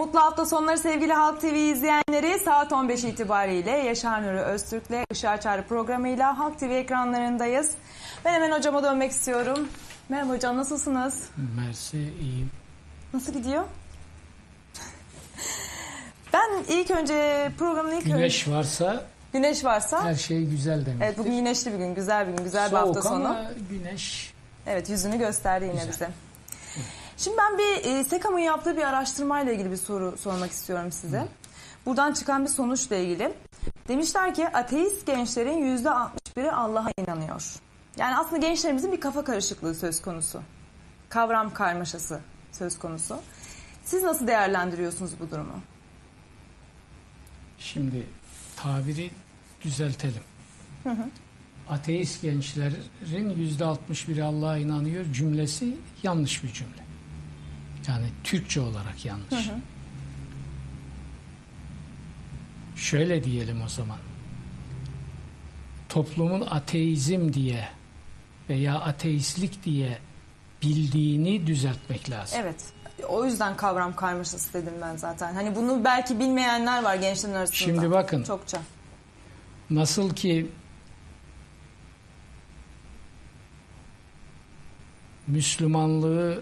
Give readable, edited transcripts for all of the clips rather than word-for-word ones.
Mutlu hafta sonları sevgili Halk TV izleyenleri. Saat 15 itibariyle Yaşar Nuri Öztürk'le Işığı Açar programıyla Halk TV ekranlarındayız. Ben hemen hocama dönmek istiyorum. Merhaba hocam, nasılsınız? Mersi, iyiyim. Nasıl gidiyor? Ben ilk önce programın Güneş varsa her şey güzel demek. Evet, bugün güneşli bir gün, güzel bir gün, güzel bir hafta sonu. Soğuk ama güneş. Evet, yüzünü gösterdi yine güzel. bize. Şimdi ben bir SEKAM'ın yaptığı bir araştırmayla ilgili bir soru sormak istiyorum size. Buradan çıkan bir sonuçla ilgili. Demişler ki ateist gençlerin %61'i Allah'a inanıyor. Yani aslında gençlerimizin bir kafa karışıklığı söz konusu. Kavram karmaşası söz konusu. Siz nasıl değerlendiriyorsunuz bu durumu? Şimdi tabiri düzeltelim. Ateist gençlerin %61'i Allah'a inanıyor cümlesi yanlış bir cümle. Yani Türkçe olarak yanlış. Şöyle diyelim o zaman. Toplumun ateizm diye veya ateistlik diye bildiğini düzeltmek lazım. Evet. O yüzden kavram karmaşası dedim ben zaten. Hani bunu belki bilmeyenler var gençlerin arasında. Şimdi bakın. Çokça. Nasıl ki Müslümanlığı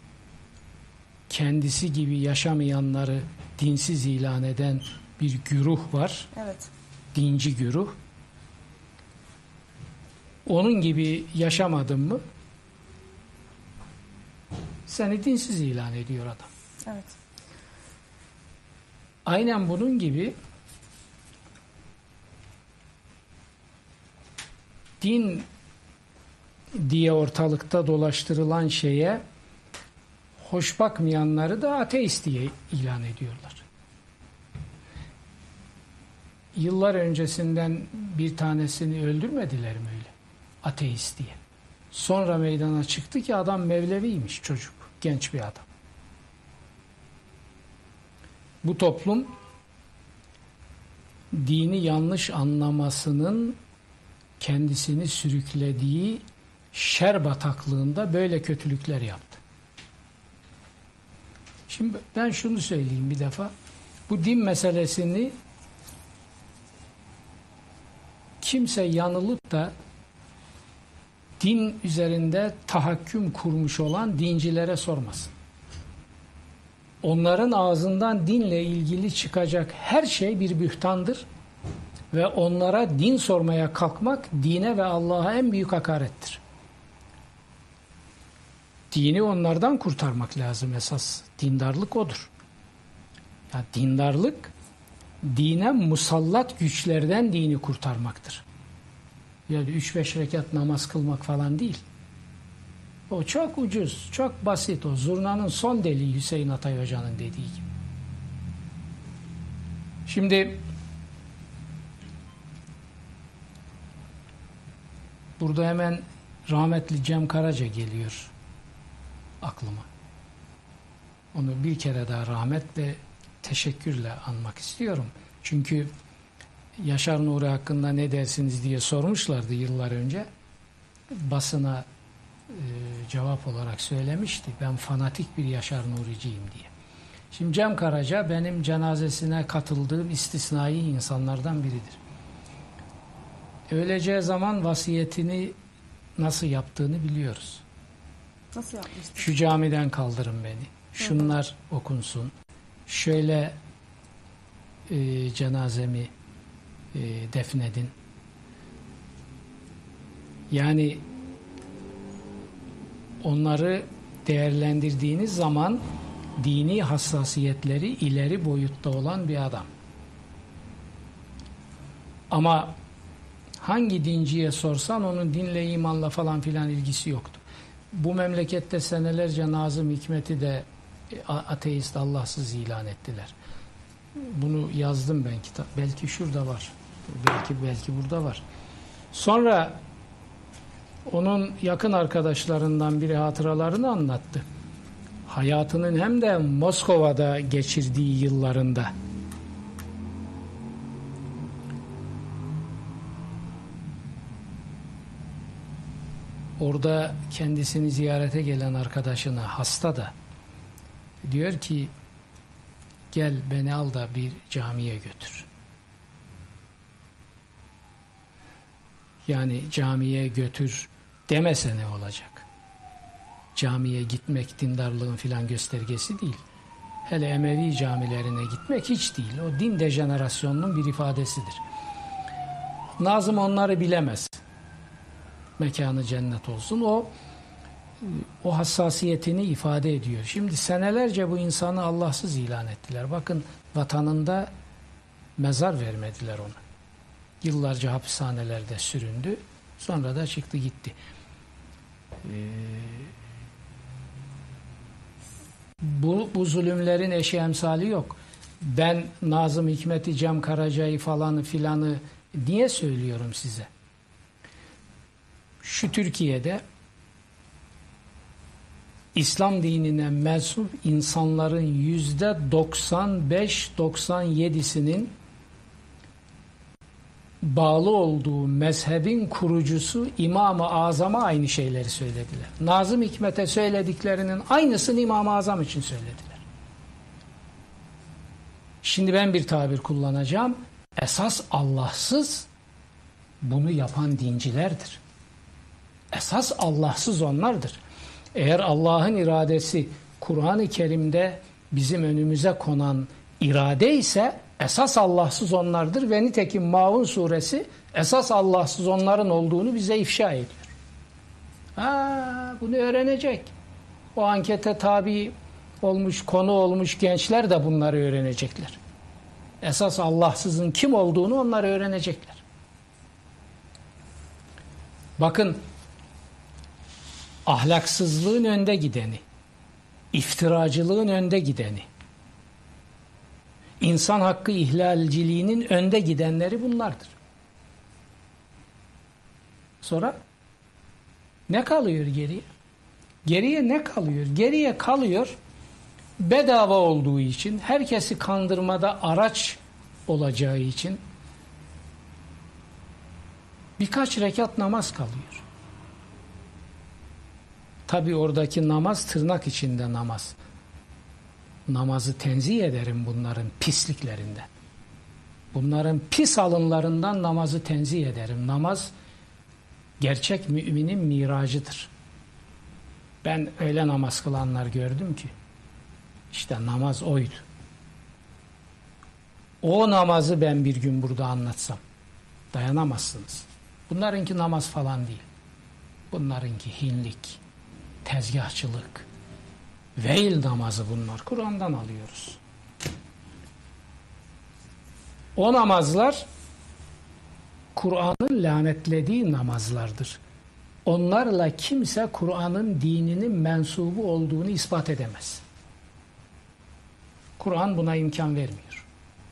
kendisi gibi yaşamayanları dinsiz ilan eden bir güruh var. Evet. Dinci güruh. Onun gibi yaşamadın mı seni dinsiz ilan ediyor adam. Evet. Aynen bunun gibi din diye ortalıkta dolaştırılan şeye hoş bakmayanları da ateist diye ilan ediyorlar. Yıllar öncesinden bir tanesini öldürmediler mi öyle? Ateist diye. Sonra meydana çıktı ki adam Mevleviymiş, çocuk. Genç bir adam. Bu toplum dini yanlış anlamasının kendisini sürüklediği şer bataklığında böyle kötülükler yaptı. Şimdi ben şunu söyleyeyim bir defa. Bu din meselesini kimse yanılıp da din üzerinde tahakküm kurmuş olan dincilere sormasın. Onların ağzından dinle ilgili çıkacak her şey bir bühtandır ve onlara din sormaya kalkmak dine ve Allah'a en büyük hakarettir. Dini onlardan kurtarmak lazım esas. Dindarlık odur. Yani dindarlık dine musallat güçlerden dini kurtarmaktır. Yani 3-5 rekat namaz kılmak falan değil. O çok ucuz, çok basit. O zurnanın son deliği Hüseyin Atay Hoca'nın dediği gibi. Şimdi burada hemen rahmetli Cem Karaca geliyor aklıma. Onu bir kere daha rahmetle, teşekkürle anmak istiyorum. Çünkü Yaşar Nuri hakkında ne dersiniz diye sormuşlardı yıllar önce. Basına cevap olarak söylemişti. Ben fanatik bir Yaşar Nuri'ciyim diye. Şimdi Cem Karaca benim cenazesine katıldığım istisnai insanlardan biridir. Öleceği zaman vasiyetini nasıl yaptığını biliyoruz. Nasıl yapmıştı? Şu camiden kaldırın beni. Şunlar okunsun. Şöyle cenazemi defnedin. Yani onları değerlendirdiğiniz zaman dini hassasiyetleri ileri boyutta olan bir adam. Ama hangi dinciye sorsan onun dinle, imanla falan filan ilgisi yoktu. Bu memlekette senelerce Nazım Hikmet'i de ateist, Allahsız ilan ettiler. Bunu yazdım ben kitap. Belki şurada var. Belki burada var. Sonra onun yakın arkadaşlarından biri hatıralarını anlattı. Hayatının hem de Moskova'da geçirdiği yıllarında. Orada kendisini ziyarete gelen arkadaşına, hasta da, diyor ki gel beni al da bir camiye götür. Yani camiye götür demese ne olacak? Camiye gitmek dindarlığın filan göstergesi değil. Hele Emevi camilerine gitmek hiç değil. O din dejenerasyonunun bir ifadesidir. Nazım onları bilemez. Mekanı cennet olsun. O hassasiyetini ifade ediyor. Şimdi senelerce bu insanı Allahsız ilan ettiler. Bakın vatanında mezar vermediler ona. Yıllarca hapishanelerde süründü. Sonra da çıktı gitti. Bu zulümlerin eşi emsali yok. Ben Nazım Hikmet'i, Cem Karaca'yı falanı filanı niye söylüyorum size? Şu Türkiye'de İslam dinine mensup insanların %95-97'sinin bağlı olduğu mezhebin kurucusu İmam-ı Azam'a aynı şeyleri söylediler. Nazım Hikmet'e söylediklerinin aynısını İmam-ı Azam için söylediler. Şimdi ben bir tabir kullanacağım. Esas Allahsız bunu yapan dincilerdir. Esas Allahsız onlardır. Eğer Allah'ın iradesi Kur'an-ı Kerim'de bizim önümüze konan irade ise esas Allahsız onlardır ve nitekim Maun suresi esas Allahsız onların olduğunu bize ifşa ediyor. Bunu öğrenecek. O ankete tabi olmuş, konu olmuş gençler de bunları öğrenecekler. Esas Allahsızın kim olduğunu onlar öğrenecekler. Bakın, ahlaksızlığın önde gideni, iftiracılığın önde gideni, İnsan hakkı ihlalciliğinin önde gidenleri bunlardır. Sonra ne kalıyor geriye? Geriye ne kalıyor? Geriye kalıyor bedava olduğu için, herkesi kandırmada araç olacağı için birkaç rekat namaz kalıyor. Tabi oradaki namaz tırnak içinde namaz. Namazı tenzih ederim bunların pisliklerinden. Bunların pis alınlarından namazı tenzih ederim. Namaz gerçek müminin miracıdır. Ben öyle namaz kılanlar gördüm ki işte namaz oydu. O namazı ben bir gün burada anlatsam dayanamazsınız. Bunlarınki namaz falan değil. Bunlarınki hinlik, tezgahçılık, veil namazı bunlar. Kur'an'dan alıyoruz. O namazlar Kur'an'ın lanetlediği namazlardır. Onlarla kimse Kur'an'ın dininin mensubu olduğunu ispat edemez. Kur'an buna imkan vermiyor.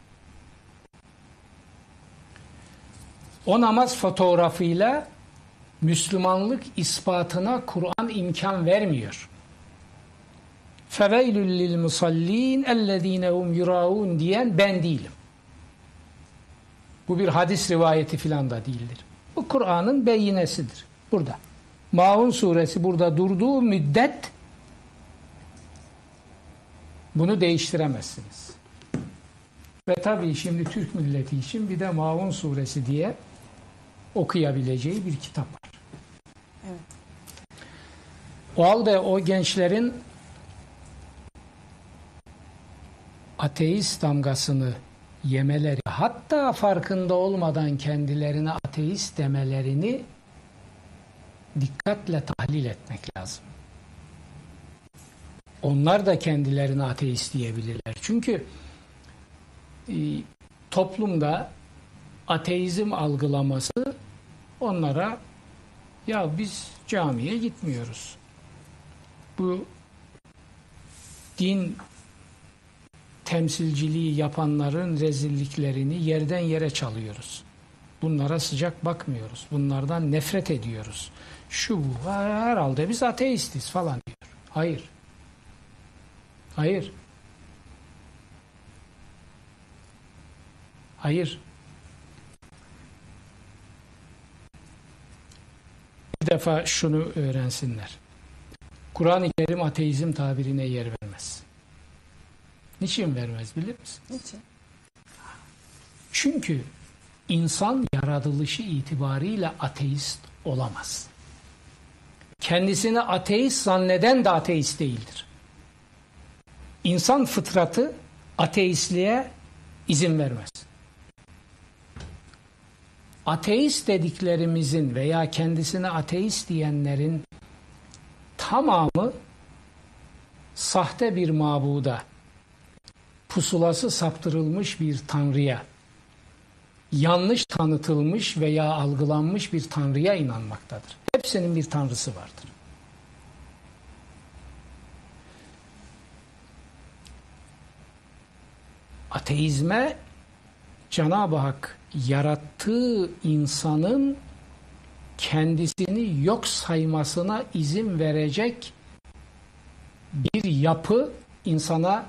O namaz fotoğrafıyla Müslümanlık ispatına Kur'an imkan vermiyor. فَوَيْلُ لِلْمُصَلِّينَ اَلَّذ۪ينَ هُمْ يُرَاءُونَ diyen ben değilim. Bu bir hadis rivayeti filan da değildir. Bu Kur'an'ın beyinesidir. Burada. Maun suresi burada durduğu müddet bunu değiştiremezsiniz. Ve tabii şimdi Türk milleti için bir de Maun suresi diye okuyabileceği bir kitap var. Evet. O halde o gençlerin ateist damgasını yemeleri, hatta farkında olmadan kendilerine ateist demelerini dikkatle tahlil etmek lazım. Onlar da kendilerine ateist diyebilirler. Çünkü toplumda ateizm algılaması onlara ya biz camiye gitmiyoruz. Bu din temsilciliği yapanların rezilliklerini yerden yere çalıyoruz. Bunlara sıcak bakmıyoruz. Bunlardan nefret ediyoruz. Şu bu herhalde biz ateistiz falan diyor. Hayır. Hayır. Hayır. Bir defa şunu öğrensinler. Kur'an-ı Kerim ateizm tabirine yer vermez. Niçin vermez bilir misin? Niçin? Çünkü insan yaratılışı itibariyle ateist olamaz. Kendisini ateist zanneden de ateist değildir. İnsan fıtratı ateistliğe izin vermez. Ateist dediklerimizin veya kendisine ateist diyenlerin tamamı sahte bir mabuda, pusulası saptırılmış bir tanrıya, yanlış tanıtılmış veya algılanmış bir tanrıya inanmaktadır. Hepsinin bir tanrısı vardır. Ateizme Cenab-ı Hak yarattığı insanın kendisini yok saymasına izin verecek bir yapı insana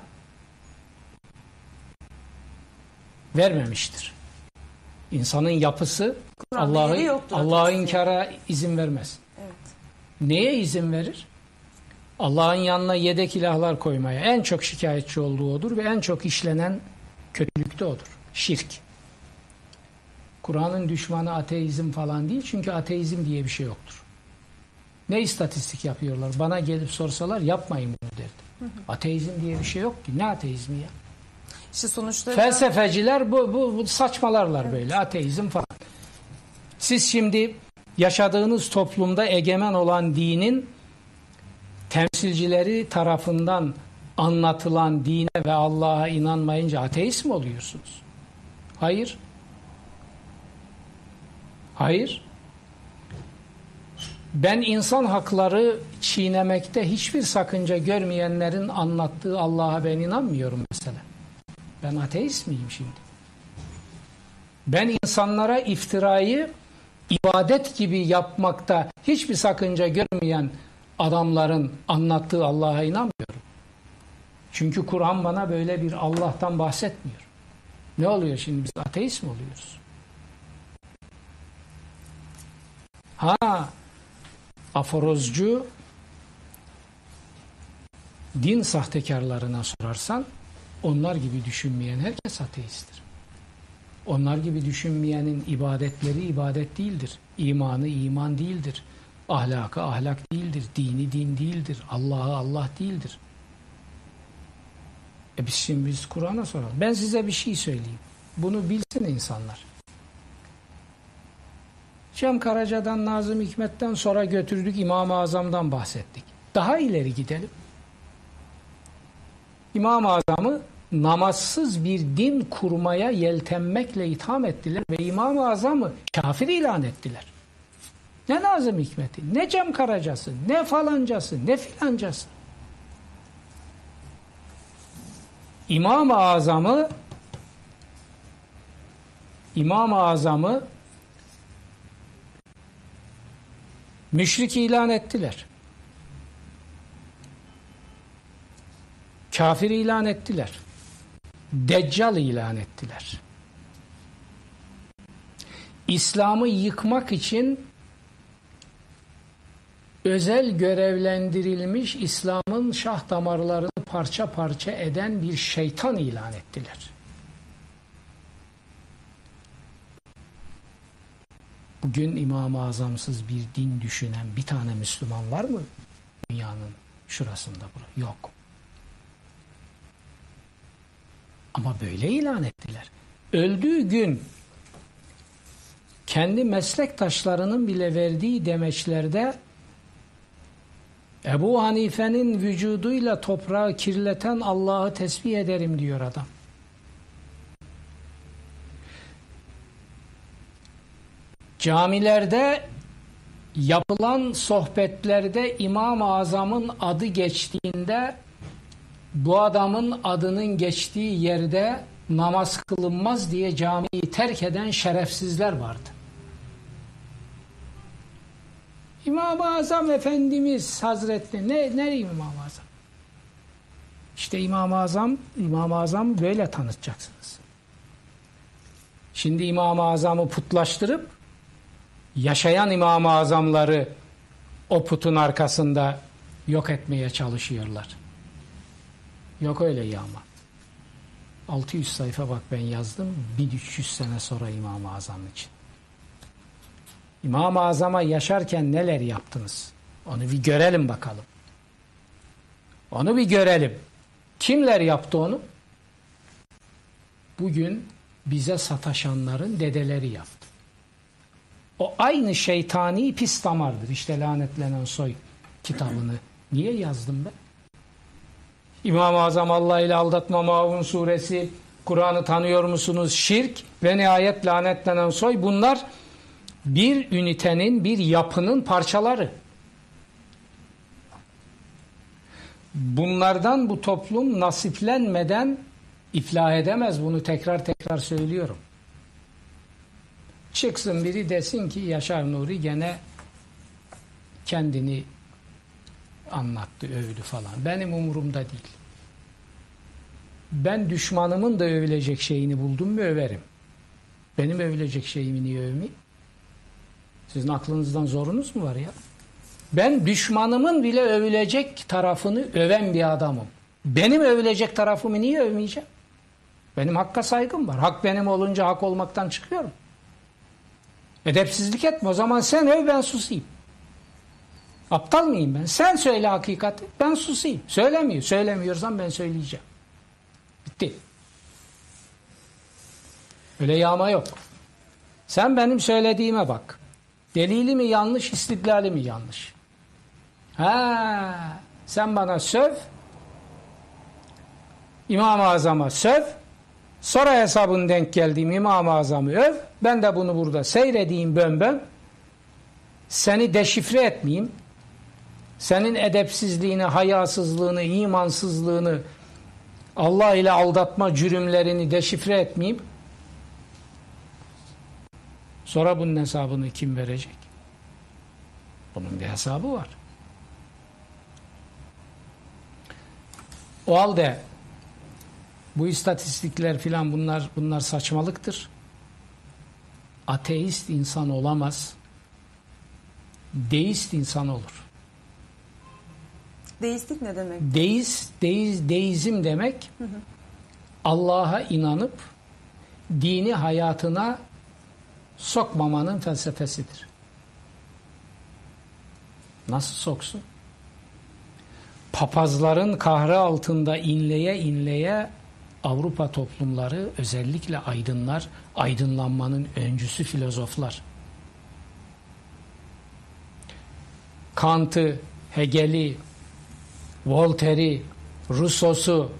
vermemiştir. İnsanın yapısı Allah'ı inkara izin vermez. Evet. Neye izin verir? Allah'ın yanına yedek ilahlar koymaya. En çok şikayetçi olduğu odur ve en çok işlenen kötülük de odur. Şirk. Kur'an'ın düşmanı ateizm falan değil, çünkü ateizm diye bir şey yoktur. Ne istatistik yapıyorlar? Bana gelip sorsalar yapmayın bunu derdim. Ateizm diye bir şey yok ki. Ne ateizmi ya? İşte sonuçta Felsefeciler bu saçmalarlar böyle, ateizm falan. Siz şimdi yaşadığınız toplumda egemen olan dinin temsilcileri tarafından anlatılan dine ve Allah'a inanmayınca ateist mi oluyorsunuz? Hayır. Hayır. Ben insan hakları çiğnemekte hiçbir sakınca görmeyenlerin anlattığı Allah'a ben inanmıyorum mesela. Ben ateist miyim şimdi? Ben insanlara iftirayı ibadet gibi yapmakta hiçbir sakınca görmeyen adamların anlattığı Allah'a inanmıyorum. Çünkü Kur'an bana böyle bir Allah'tan bahsetmiyor. Ne oluyor şimdi, biz ateist mi oluyoruz? Aforozcu din sahtekarlarına sorarsan onlar gibi düşünmeyen herkes ateisttir. Onlar gibi düşünmeyenin ibadetleri ibadet değildir. İmanı iman değildir. Ahlakı ahlak değildir. Dini din değildir. Allah'ı Allah değildir. Biz Kur'an'a soralım. Ben size bir şey söyleyeyim. Bunu bilsin insanlar. Cem Karaca'dan, Nazım Hikmet'ten sonra götürdük, İmam-ı Azam'dan bahsettik. Daha ileri gidelim. İmam-ı Azam'ı namazsız bir din kurmaya yeltenmekle itham ettiler ve İmam-ı Azam'ı kafir ilan ettiler. Ne Nazım Hikmet'i, ne Cem Karaca'sı, ne falancası, ne filancası. İmam-ı Azam'ı müşrik ilan ettiler. Kafir ilan ettiler. Deccal ilan ettiler. İslam'ı yıkmak için özel görevlendirilmiş, İslam'ın şah damarlarını parça parça eden bir şeytan ilan ettiler. Bugün İmam-ı Azamsız bir din düşünen bir tane Müslüman var mı dünyanın şurasında? Yok. Ama böyle ilan ettiler. Öldüğü gün kendi meslektaşlarının bile verdiği demeçlerde Ebu Hanife'nin vücuduyla toprağı kirleten Allah'ı tesbih ederim diyor adam. Camilerde yapılan sohbetlerde İmam-ı Azam'ın adı geçtiğinde bu adamın adının geçtiği yerde namaz kılınmaz diye camiyi terk eden şerefsizler vardı. İmam-ı Azam Efendimiz Hazretleri ne İmam-ı Azam? İşte İmam-ı Azam böyle tanıtacaksınız. Şimdi İmam-ı Azam'ı putlaştırıp yaşayan İmam-ı Azamları o putun arkasında yok etmeye çalışıyorlar. Yok öyle yağma. 600 sayfa bak ben yazdım 1300 sene sonra İmam-ı Azam için. İmam-ı Azam'a yaşarken neler yaptınız? Onu bir görelim bakalım. Onu bir görelim. Kimler yaptı onu? Bugün bize sataşanların dedeleri yaptı. O aynı şeytani pis damardır. İşte Lanetlenen Soy kitabını niye yazdım ben? İmam-ı Azam Allah ile aldatma Maun suresi, Kur'an'ı tanıyor musunuz? Şirk ve nihayet Lanetlenen Soy, bunlar bir ünitenin, bir yapının parçaları. Bunlardan bu toplum nasiplenmeden iflah edemez. Bunu tekrar tekrar söylüyorum. Çıksın biri desin ki Yaşar Nuri gene kendini anlattı, övdü falan. Benim umurumda değil. Ben düşmanımın da övülecek şeyini buldum mu överim. Benim övülecek şeyimi niye övmeyeyim? Sizin aklınızdan zorunuz mu var ya? Ben düşmanımın bile övülecek tarafını öven bir adamım. Benim övülecek tarafımı niye övmeyeceğim? Benim hakka saygım var. Hak benim olunca hak olmaktan çıkıyorum. Edepsizlik etme. O zaman sen öv, ben susayım. Aptal mıyım ben? Sen söyle hakikati, ben susayım. Söylemiyor. Söylemiyorsan ben söyleyeceğim. Bitti. Öyle yağma yok. Sen benim söylediğime bak. Delili mi yanlış, istidlali mi yanlış? Sen bana söv, İmam-ı Azam'a söv, sonra hesabın denk geldiğim İmam-ı Azam'ı öv, ben de bunu burada seyredeyim bön, seni deşifre etmeyeyim, senin edepsizliğini, hayasızlığını, imansızlığını, Allah ile aldatma cürümlerini deşifre etmeyeyim. Sonra bunun hesabını kim verecek? Bunun bir hesabı var. O halde bu istatistikler filan bunlar saçmalıktır. Ateist insan olamaz. Deist insan olur. Deistlik ne demek? Deizm demek Allah'a inanıp dini hayatına sokmamanın felsefesidir. Nasıl soksun? Papazların kahrı altında inleye inleye Avrupa toplumları, özellikle aydınlar, aydınlanmanın öncüsü filozoflar, Kant'ı, Hegel'i, Voltaire'i, Rousseau'su,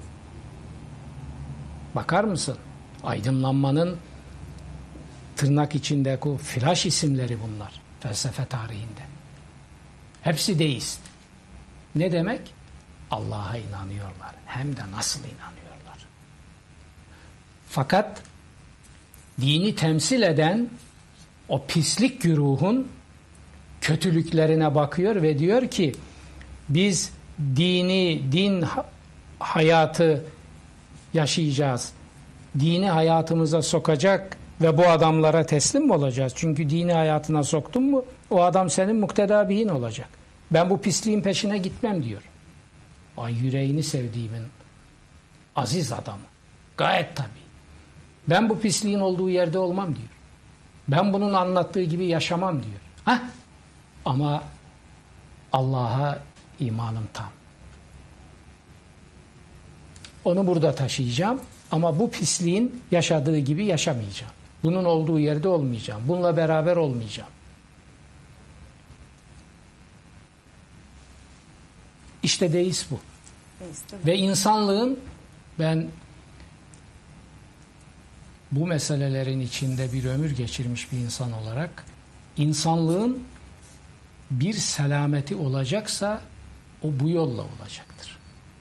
bakar mısın? Aydınlanmanın tırnak içindeki o flash isimleri bunlar felsefe tarihinde. Hepsi deist. Ne demek? Allah'a inanıyorlar. Hem de nasıl inanıyorlar. Fakat dini temsil eden o pislik güruhun kötülüklerine bakıyor ve diyor ki biz din hayatı yaşayacağız. Dini hayatımıza sokacak ve bu adamlara teslim mi olacağız? Çünkü dini hayatına soktun mu o adam senin muktedabihin olacak. Ben bu pisliğin peşine gitmem diyor. Ay yüreğini sevdiğimin aziz adamı. Gayet tabii. Ben bu pisliğin olduğu yerde olmam diyor. Ben bunun anlattığı gibi yaşamam diyor. Ama Allah'a imanım tam. Onu burada taşıyacağım ama bu pisliğin yaşadığı gibi yaşamayacağım. Bunun olduğu yerde olmayacağım. Bununla beraber olmayacağım. İşte deist bu. Ve insanlığın, ben bu meselelerin içinde bir ömür geçirmiş bir insan olarak, insanlığın bir selameti olacaksa o bu yolla olacaktır.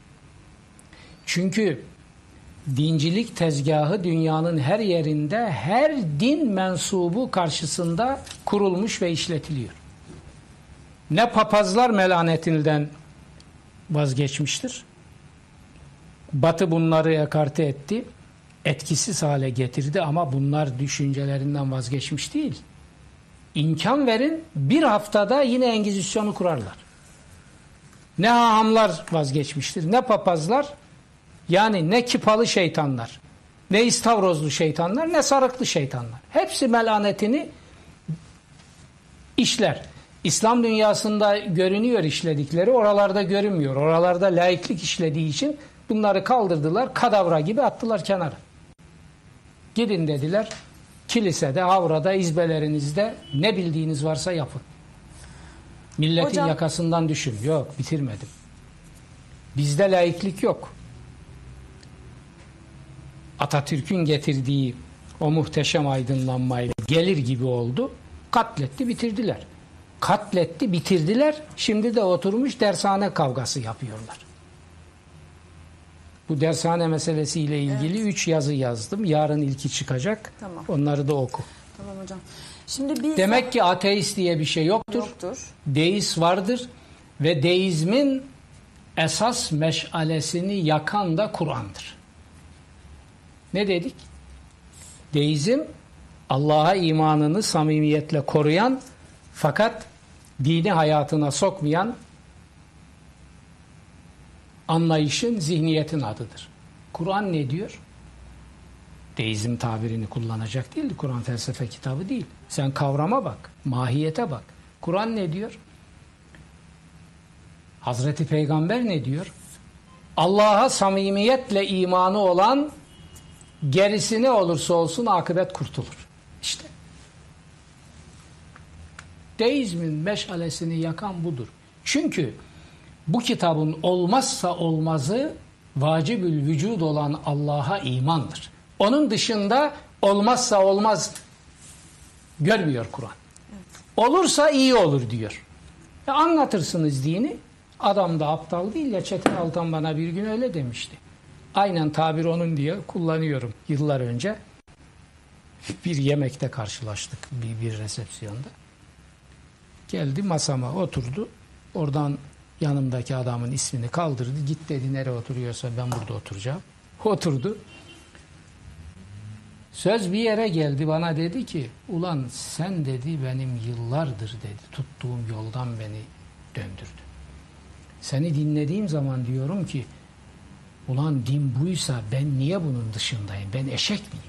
Çünkü dincilik tezgahı dünyanın her yerinde, her din mensubu karşısında kurulmuş ve işletiliyor. Ne papazlar melanetinden vazgeçmiştir. Batı bunları ekarte etti, etkisiz hale getirdi ama bunlar düşüncelerinden vazgeçmiş değil. İmkan verin, bir haftada yine Engizisyonu kurarlar. Ne hahamlar vazgeçmiştir, ne papazlar, yani ne kipalı şeytanlar. ne istavrozlu şeytanlar ne sarıklı şeytanlar. Hepsi melanetini işler. İslam dünyasında görünüyor işledikleri, oralarda görünmüyor. Oralarda laiklik işlediği için bunları kaldırdılar, kadavra gibi attılar kenara. Gidin dediler, kilisede, havrada, izbelerinizde ne bildiğiniz varsa yapın. Milletin Hocam, yakasından düşün. Yok, bitirmedim. Bizde laiklik yok. Atatürk'ün getirdiği o muhteşem aydınlanmayla gelir gibi oldu. Katletti, bitirdiler. Katletti, bitirdiler. Şimdi de oturmuş dershane kavgası yapıyorlar. Bu dershane meselesiyle ilgili 3 yazı yazdım. Yarın ilki çıkacak. Tamam. Onları da oku. Tamam hocam. Şimdi bir Demek ki ateist diye bir şey yoktur. Deist vardır ve deizmin esas meşalesini yakan da Kur'an'dır. Ne dedik? Deizm Allah'a imanını samimiyetle koruyan fakat dini hayatına sokmayan anlayışın, zihniyetin adıdır. Kur'an ne diyor? Deizm tabirini kullanacak değildi. Kur'an felsefe kitabı değil. Sen kavrama bak, mahiyete bak. Kur'an ne diyor? Hazreti Peygamber ne diyor? Allah'a samimiyetle imanı olan gerisi ne olursa olsun akıbet kurtulur. İşte. Deizmin meşalesini yakan budur. Çünkü bu kitabın olmazsa olmazı vacibül vücud olan Allah'a imandır. Onun dışında olmazsa olmaz görmüyor Kur'an. Evet. Olursa iyi olur diyor. Anlatırsınız dini. Adam da aptal değil ya, Çetin Altan bana bir gün öyle demişti. Aynen tabir onun diye kullanıyorum yıllar önce. Bir yemekte karşılaştık bir resepsiyonda. Geldi masama oturdu. Oradan yanımdaki adamın ismini kaldırdı. Git dedi, nereye oturuyorsa ben burada oturacağım. Oturdu. Söz bir yere geldi, bana dedi ki ulan sen dedi benim yıllardır dedi tuttuğum yoldan beni döndürdü. Seni dinlediğim zaman diyorum ki ulan din buysa ben niye bunun dışındayım? Ben eşek miyim?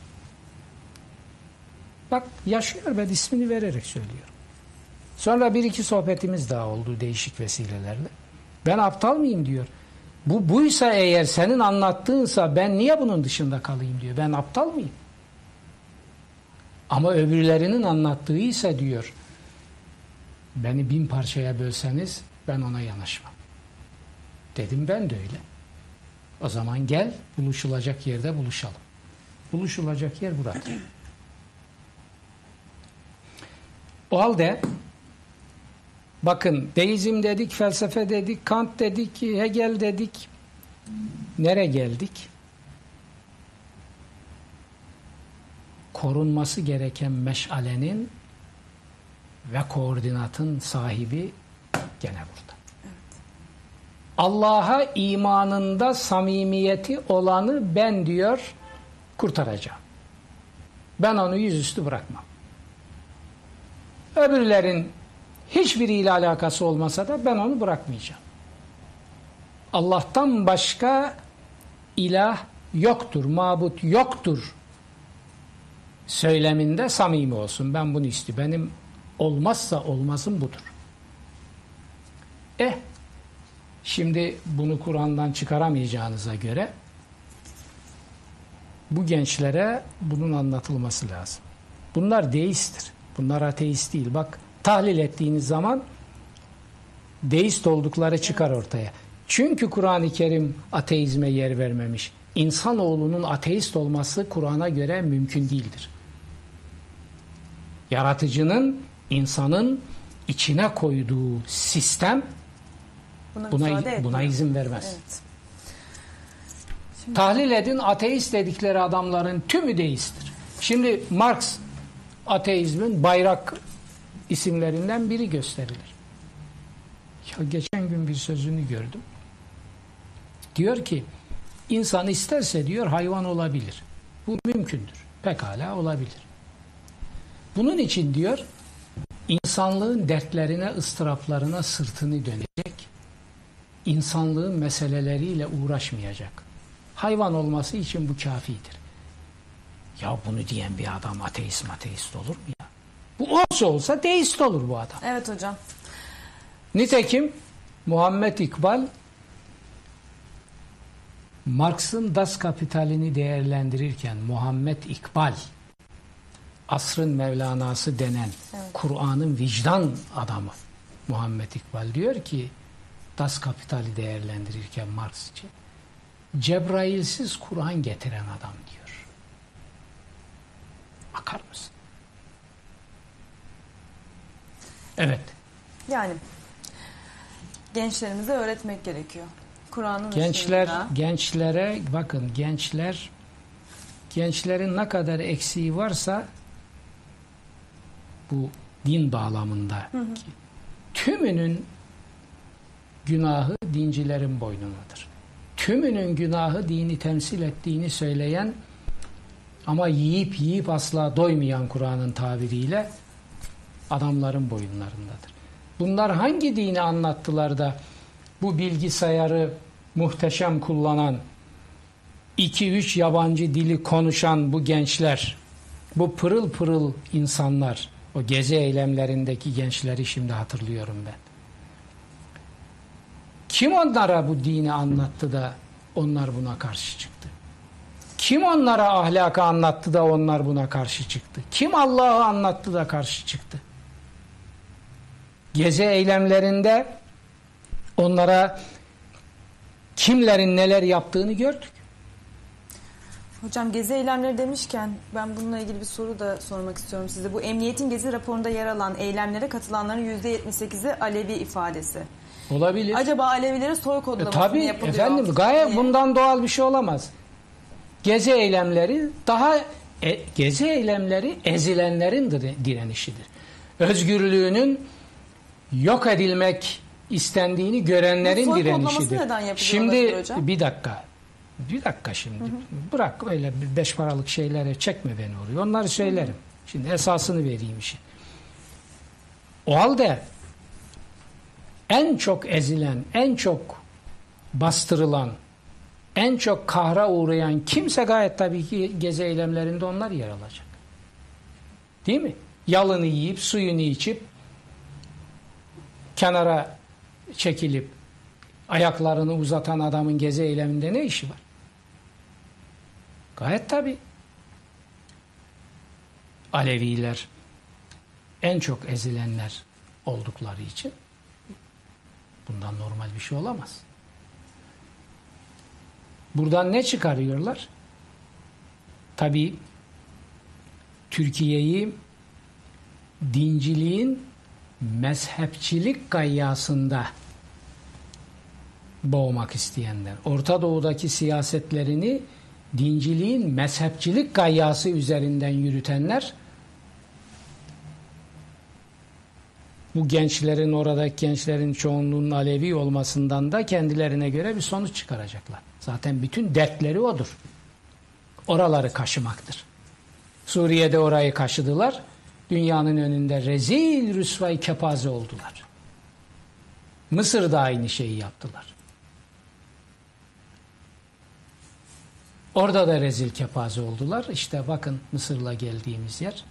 Bak yaşıyor, ben ismini vererek söylüyorum. Sonra bir iki sohbetimiz daha oldu değişik vesilelerle. Ben aptal mıyım diyor. Bu buysa eğer, senin anlattığınsa ben niye bunun dışında kalayım diyor. Ben aptal mıyım? Ama öbürlerinin anlattığı ise diyor, beni 1000 parçaya bölseniz ben ona yanaşmam. Dedim ben de öyle. O zaman gel buluşulacak yerde buluşalım. Buluşulacak yer burada. O halde bakın, deizm dedik, felsefe dedik, Kant dedik, Hegel dedik. Nereye geldik? Korunması gereken meşalenin ve koordinatın sahibi gene burada. Evet. Allah'a imanında samimiyeti olanı ben diyor kurtaracağım. Ben onu yüzüstü bırakmam. Öbürlerin hiçbiriyle alakası olmasa da ben onu bırakmayacağım. Allah'tan başka ilah yoktur, mabut yoktur söyleminde samimi olsun. Ben bunu istiyorum. Benim olmazsa olmazım budur. Şimdi bunu Kur'an'dan çıkaramayacağınıza göre bu gençlere bunun anlatılması lazım. Bunlar deisttir. Bunlar ateist değil. Bak, tahlil ettiğiniz zaman deist oldukları çıkar ortaya. Çünkü Kur'an-ı Kerim ateizme yer vermemiş. İnsanoğlunun ateist olması Kur'an'a göre mümkün değildir. Yaratıcının, insanın içine koyduğu sistem buna izin vermez. Evet. Tahlil edin, ateist dedikleri adamların tümü deisttir. Şimdi Marx ateizmin bayrak isimlerinden biri gösterilir. Ya geçen gün bir sözünü gördüm. Diyor ki insan isterse diyor hayvan olabilir. Bu mümkündür. Pekala olabilir. Bunun için diyor insanlığın dertlerine, ıstıraplarına sırtını dönecek. İnsanlığın meseleleriyle uğraşmayacak. Hayvan olması için bu kafidir. Ya bunu diyen bir adam ateist olur mu ya? Bu olsa deist olur bu adam. Evet hocam. Nitekim Muhammed İkbal Marx'ın Das Kapital'ini değerlendirirken Muhammed İkbal asrın Mevlana'sı denen Kur'an'ın vicdan adamı Muhammed İkbal diyor ki Das Kapital'i değerlendirirken Marx'cı Cebrail'siz Kur'an getiren adam diyor. Bakar mısın? Evet. Yani gençlerimize öğretmek gerekiyor. Kur'an'ın Gençlere bakın gençlerin ne kadar eksiği varsa bu din bağlamında tümünün günahı dincilerin boynundadır. Tümünün günahı dini temsil ettiğini söyleyen ama yiyip asla doymayan Kur'an'ın tabiriyle adamların boyunlarındadır. Bunlar hangi dini anlattılar da bu bilgisayarı muhteşem kullanan 2-3 yabancı dili konuşan bu gençler, bu pırıl pırıl insanlar, o gezi eylemlerindeki gençleri şimdi hatırlıyorum ben. Kim onlara bu dini anlattı da onlar buna karşı çıktı? Kim onlara ahlakı anlattı da onlar buna karşı çıktı? Kim Allah'ı anlattı da karşı çıktı? Gezi eylemlerinde onlara kimlerin neler yaptığını gördük. Hocam gezi eylemleri demişken ben bununla ilgili bir soru da sormak istiyorum size. Bu emniyetin gezi raporunda yer alan eylemlere katılanların %78'i Alevi ifadesi. Olabilir. Acaba Alevilere soy kodlaması mı tabii yapılıyor? efendim gayet bundan doğal bir şey olamaz. Gezi eylemleri ezilenlerin direnişidir. Özgürlüğünün yok edilmek istendiğini görenlerin soy direnişidir. kodlaması neden yapılıyor Şimdi hocam? bir dakika şimdi. Bırak öyle beş paralık şeylere çekme beni oraya. Onları söylerim. Şimdi esasını vereyim işin. O halde en çok ezilen, en çok bastırılan, en çok kahra uğrayan kimse gayet tabii ki gezi eylemlerinde onlar yer alacak. Değil mi? Yalını yiyip, suyunu içip, kenara çekilip, ayaklarını uzatan adamın gezi eyleminde ne işi var? Gayet tabii. Aleviler en çok ezilenler oldukları için bundan normal bir şey olamaz. Buradan ne çıkarıyorlar? Tabii Türkiye'yi dinciliğin mezhepçilik gayyasında boğmak isteyenler. Orta Doğu'daki siyasetlerini dinciliğin mezhepçilik gayyası üzerinden yürütenler bu gençlerin, oradaki gençlerin çoğunluğunun Alevi olmasından da kendilerine göre bir sonuç çıkaracaklar. Zaten bütün dertleri odur. Oraları kaşımaktır. Suriye'de orayı kaşıdılar. Dünyanın önünde rezil, rüsvay, kepaze oldular. Mısır'da aynı şeyi yaptılar. Orada da rezil, kepaze oldular. İşte bakın Mısır'la geldiğimiz yer.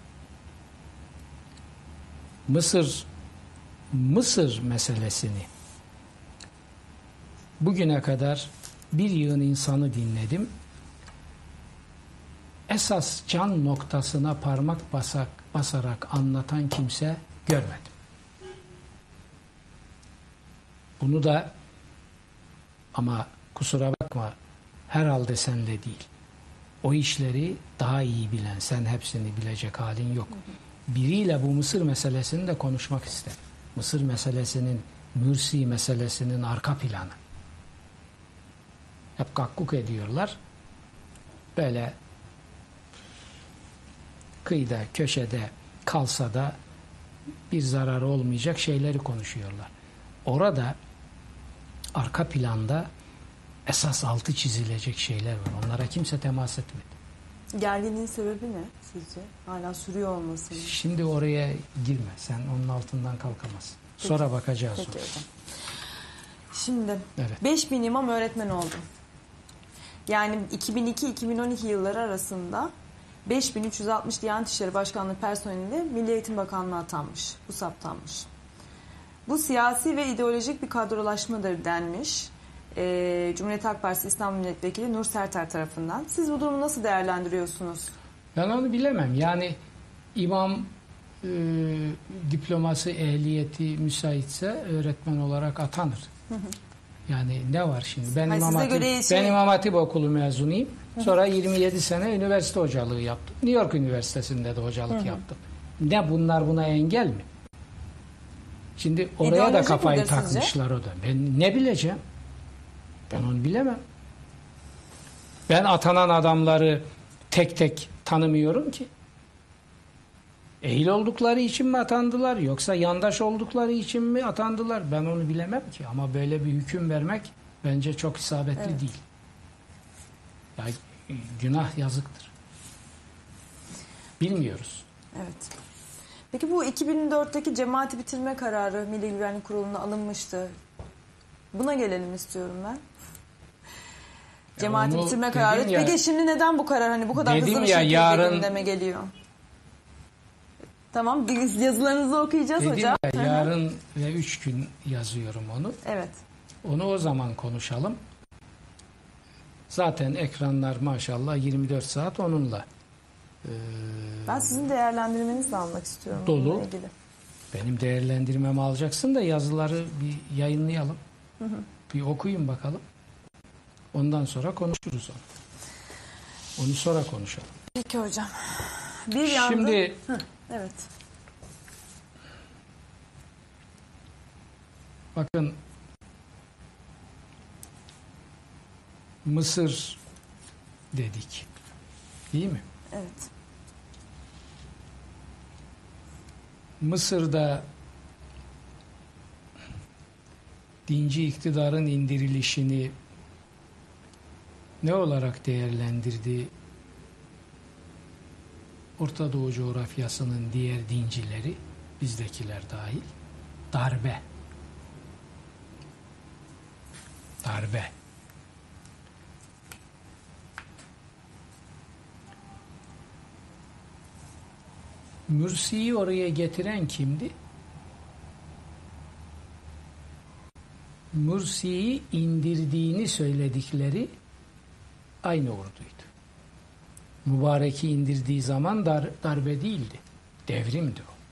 Mısır meselesini bugüne kadar bir yığın insanı dinledim. Esas can noktasına parmak basarak anlatan kimse görmedim. Bunu da ama kusura bakma herhalde senle değil. O işleri daha iyi bilen, sen hepsini bilecek halin yok. Biriyle bu Mısır meselesini de konuşmak isterim. Mısır meselesinin, Mürsi meselesinin arka planı. Hep kakkuk ediyorlar. Böyle kıyıda, köşede kalsa da bir zararı olmayacak şeyleri konuşuyorlar. Orada arka planda esas altı çizilecek şeyler var. Onlara kimse temas etmedi. Gerginliğin sebebi ne sizce? Hala sürüyor olması mı? Şimdi oraya girme. Sen onun altından kalkamazsın. Peki. Sonra bakacağız. Peki hocam. Şimdi evet. 5000 imam öğretmen oldu. Yani 2002-2012 yılları arasında 5360 Diyanet İşleri Başkanlığı personeli Milli Eğitim Bakanlığı atanmış. Bu saptanmış. Bu siyasi ve ideolojik bir kadrolaşmadır denmiş. Cumhuriyet Halk Partisi İstanbul Milletvekili Nur Serter tarafından. Siz bu durumu nasıl değerlendiriyorsunuz? Ben onu bilemem. Yani imam diploması, ehliyeti müsaitse öğretmen olarak atanır. Yani ne var şimdi? Ben İmam Hatip Okulu mezunuyum. Sonra 27 sene üniversite hocalığı yaptım. New York Üniversitesi'nde de hocalık yaptım. Ne bunlar buna engel mi? Şimdi oraya da İdeolojik kafayı midir takmışlar sizce? o da. Ben ne bileceğim? Ben onu bilemem. Ben atanan adamları tek tek tanımıyorum ki. Ehil oldukları için mi atandılar yoksa yandaş oldukları için mi atandılar? Ben onu bilemem ki. Ama böyle bir hüküm vermek bence çok isabetli değil. Ya, günah yazıktır. Bilmiyoruz. Evet. Peki bu 2004'teki cemaati bitirme kararı Milli Güvenlik Kurulu'na alınmıştı. Buna gelelim istiyorum ben. Cemaati bitirme kararı. Peki şimdi neden bu karar hani bu kadar hızlı bir şekilde gündeme geliyor? Tamam, biz yazılarınızı okuyacağız hocam. Ya, yarın ve 3 gün yazıyorum onu. Evet. Onu o zaman konuşalım. Zaten ekranlar maşallah 24 saat onunla. Ben sizin değerlendirmenizi de almak istiyorum. Dolu. Benim değerlendirmemi alacaksın da yazıları bir yayınlayalım. Bir okuyun bakalım. Ondan sonra konuşuruz onu. Onu sonra konuşalım. Peki hocam. Şimdi evet. Bakın Mısır dedik. Değil mi? Evet. Mısır'da dinci iktidarın indirilişini ne olarak değerlendirdi? Orta Doğu coğrafyasının diğer dincileri, bizdekiler dahil, darbe. Darbe. Mürsi'yi oraya getiren kimdi? Mürsi'yi indirdiğini söyledikleri aynı orduydu. Mübarek'i indirdiği zaman darbe değildi. Devrimdi o.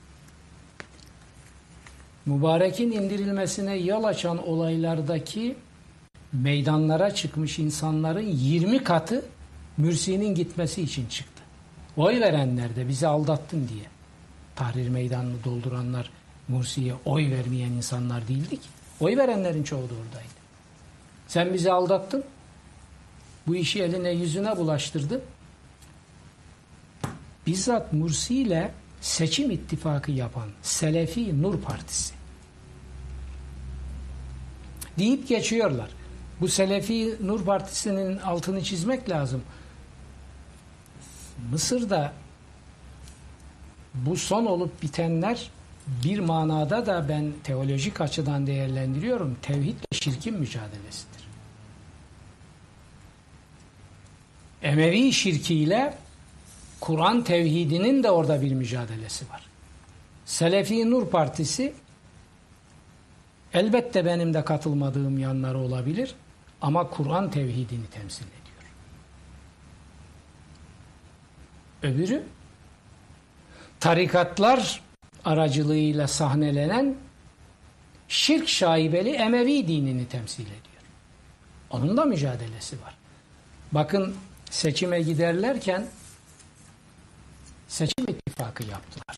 Mübarek'in indirilmesine yol açan olaylardaki meydanlara çıkmış insanların 20 katı Mürsi'nin gitmesi için çıktı. Oy verenler de bizi aldattın diye. Tahrir meydanını dolduranlar Mürsi'ye oy vermeyen insanlar değildik. Oy verenlerin çoğu da oradaydı. Sen bizi aldattın. Bu işi eline yüzüne bulaştırdın. Bizzat Mursi ile seçim ittifakı yapan Selefi Nur Partisi deyip geçiyorlar. Bu Selefi Nur Partisi'nin altını çizmek lazım. Mısır'da bu son olup bitenler bir manada da ben teolojik açıdan değerlendiriyorum. Tevhidle şirkin mücadelesidir. Emevi şirkiyle Kur'an tevhidinin de orada bir mücadelesi var. Selefi Nur Partisi elbette benim de katılmadığım yanları olabilir ama Kur'an tevhidini temsil ediyor. Öbürü tarikatlar aracılığıyla sahnelenen şirk şaibeli Emevi dinini temsil ediyor. Onun da mücadelesi var. Bakın seçime giderlerken seçim ittifakı yaptılar.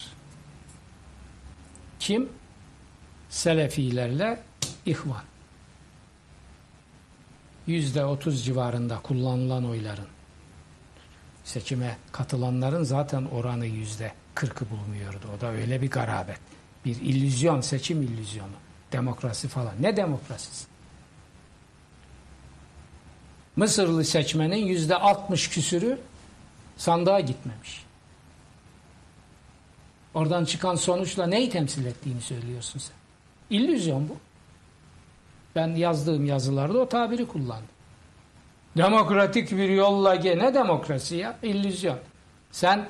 Kim? Selefilerle İhvan. %30 civarında kullanılan oyların. Seçime katılanların zaten oranı %40'ı bulmuyordu. O da öyle bir garabet. Bir illüzyon, seçim illüzyonu. Demokrasi falan. Ne demokrasisi? Mısırlı seçmenin %60 küsürü sandığa gitmemiş. Oradan çıkan sonuçla neyi temsil ettiğini söylüyorsun sen. İllüzyon bu. Ben yazdığım yazılarda o tabiri kullandım. Demokratik bir yolla ne demokrasi ya? İllüzyon. Sen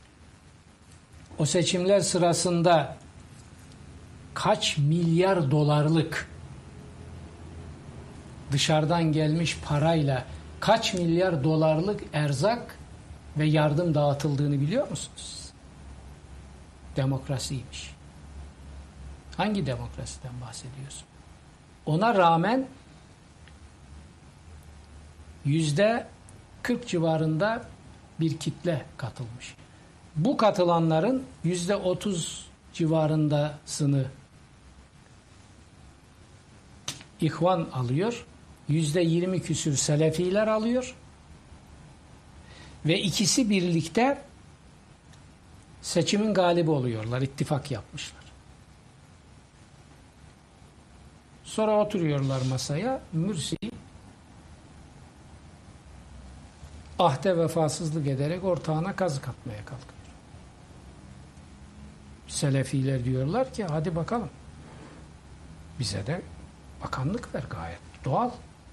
o seçimler sırasında kaç milyar dolarlık dışarıdan gelmiş parayla kaç milyar dolarlık erzak ve yardım dağıtıldığını biliyor musunuz? Demokrasiymiş. Hangi demokrasiden bahsediyorsun? Ona rağmen %40 civarında bir kitle katılmış. Bu katılanların %30 civarındasını İhvan alıyor. %20 küsür Selefiler alıyor. Ve ikisi birlikte seçimin galibi oluyorlar. İttifak yapmışlar. Sonra oturuyorlar masaya. Mürsi ahde vefasızlık ederek ortağına kazık atmaya kalkıyor. Selefiler diyorlar ki hadi bakalım. Bize de bakanlık ver, gayet doğal.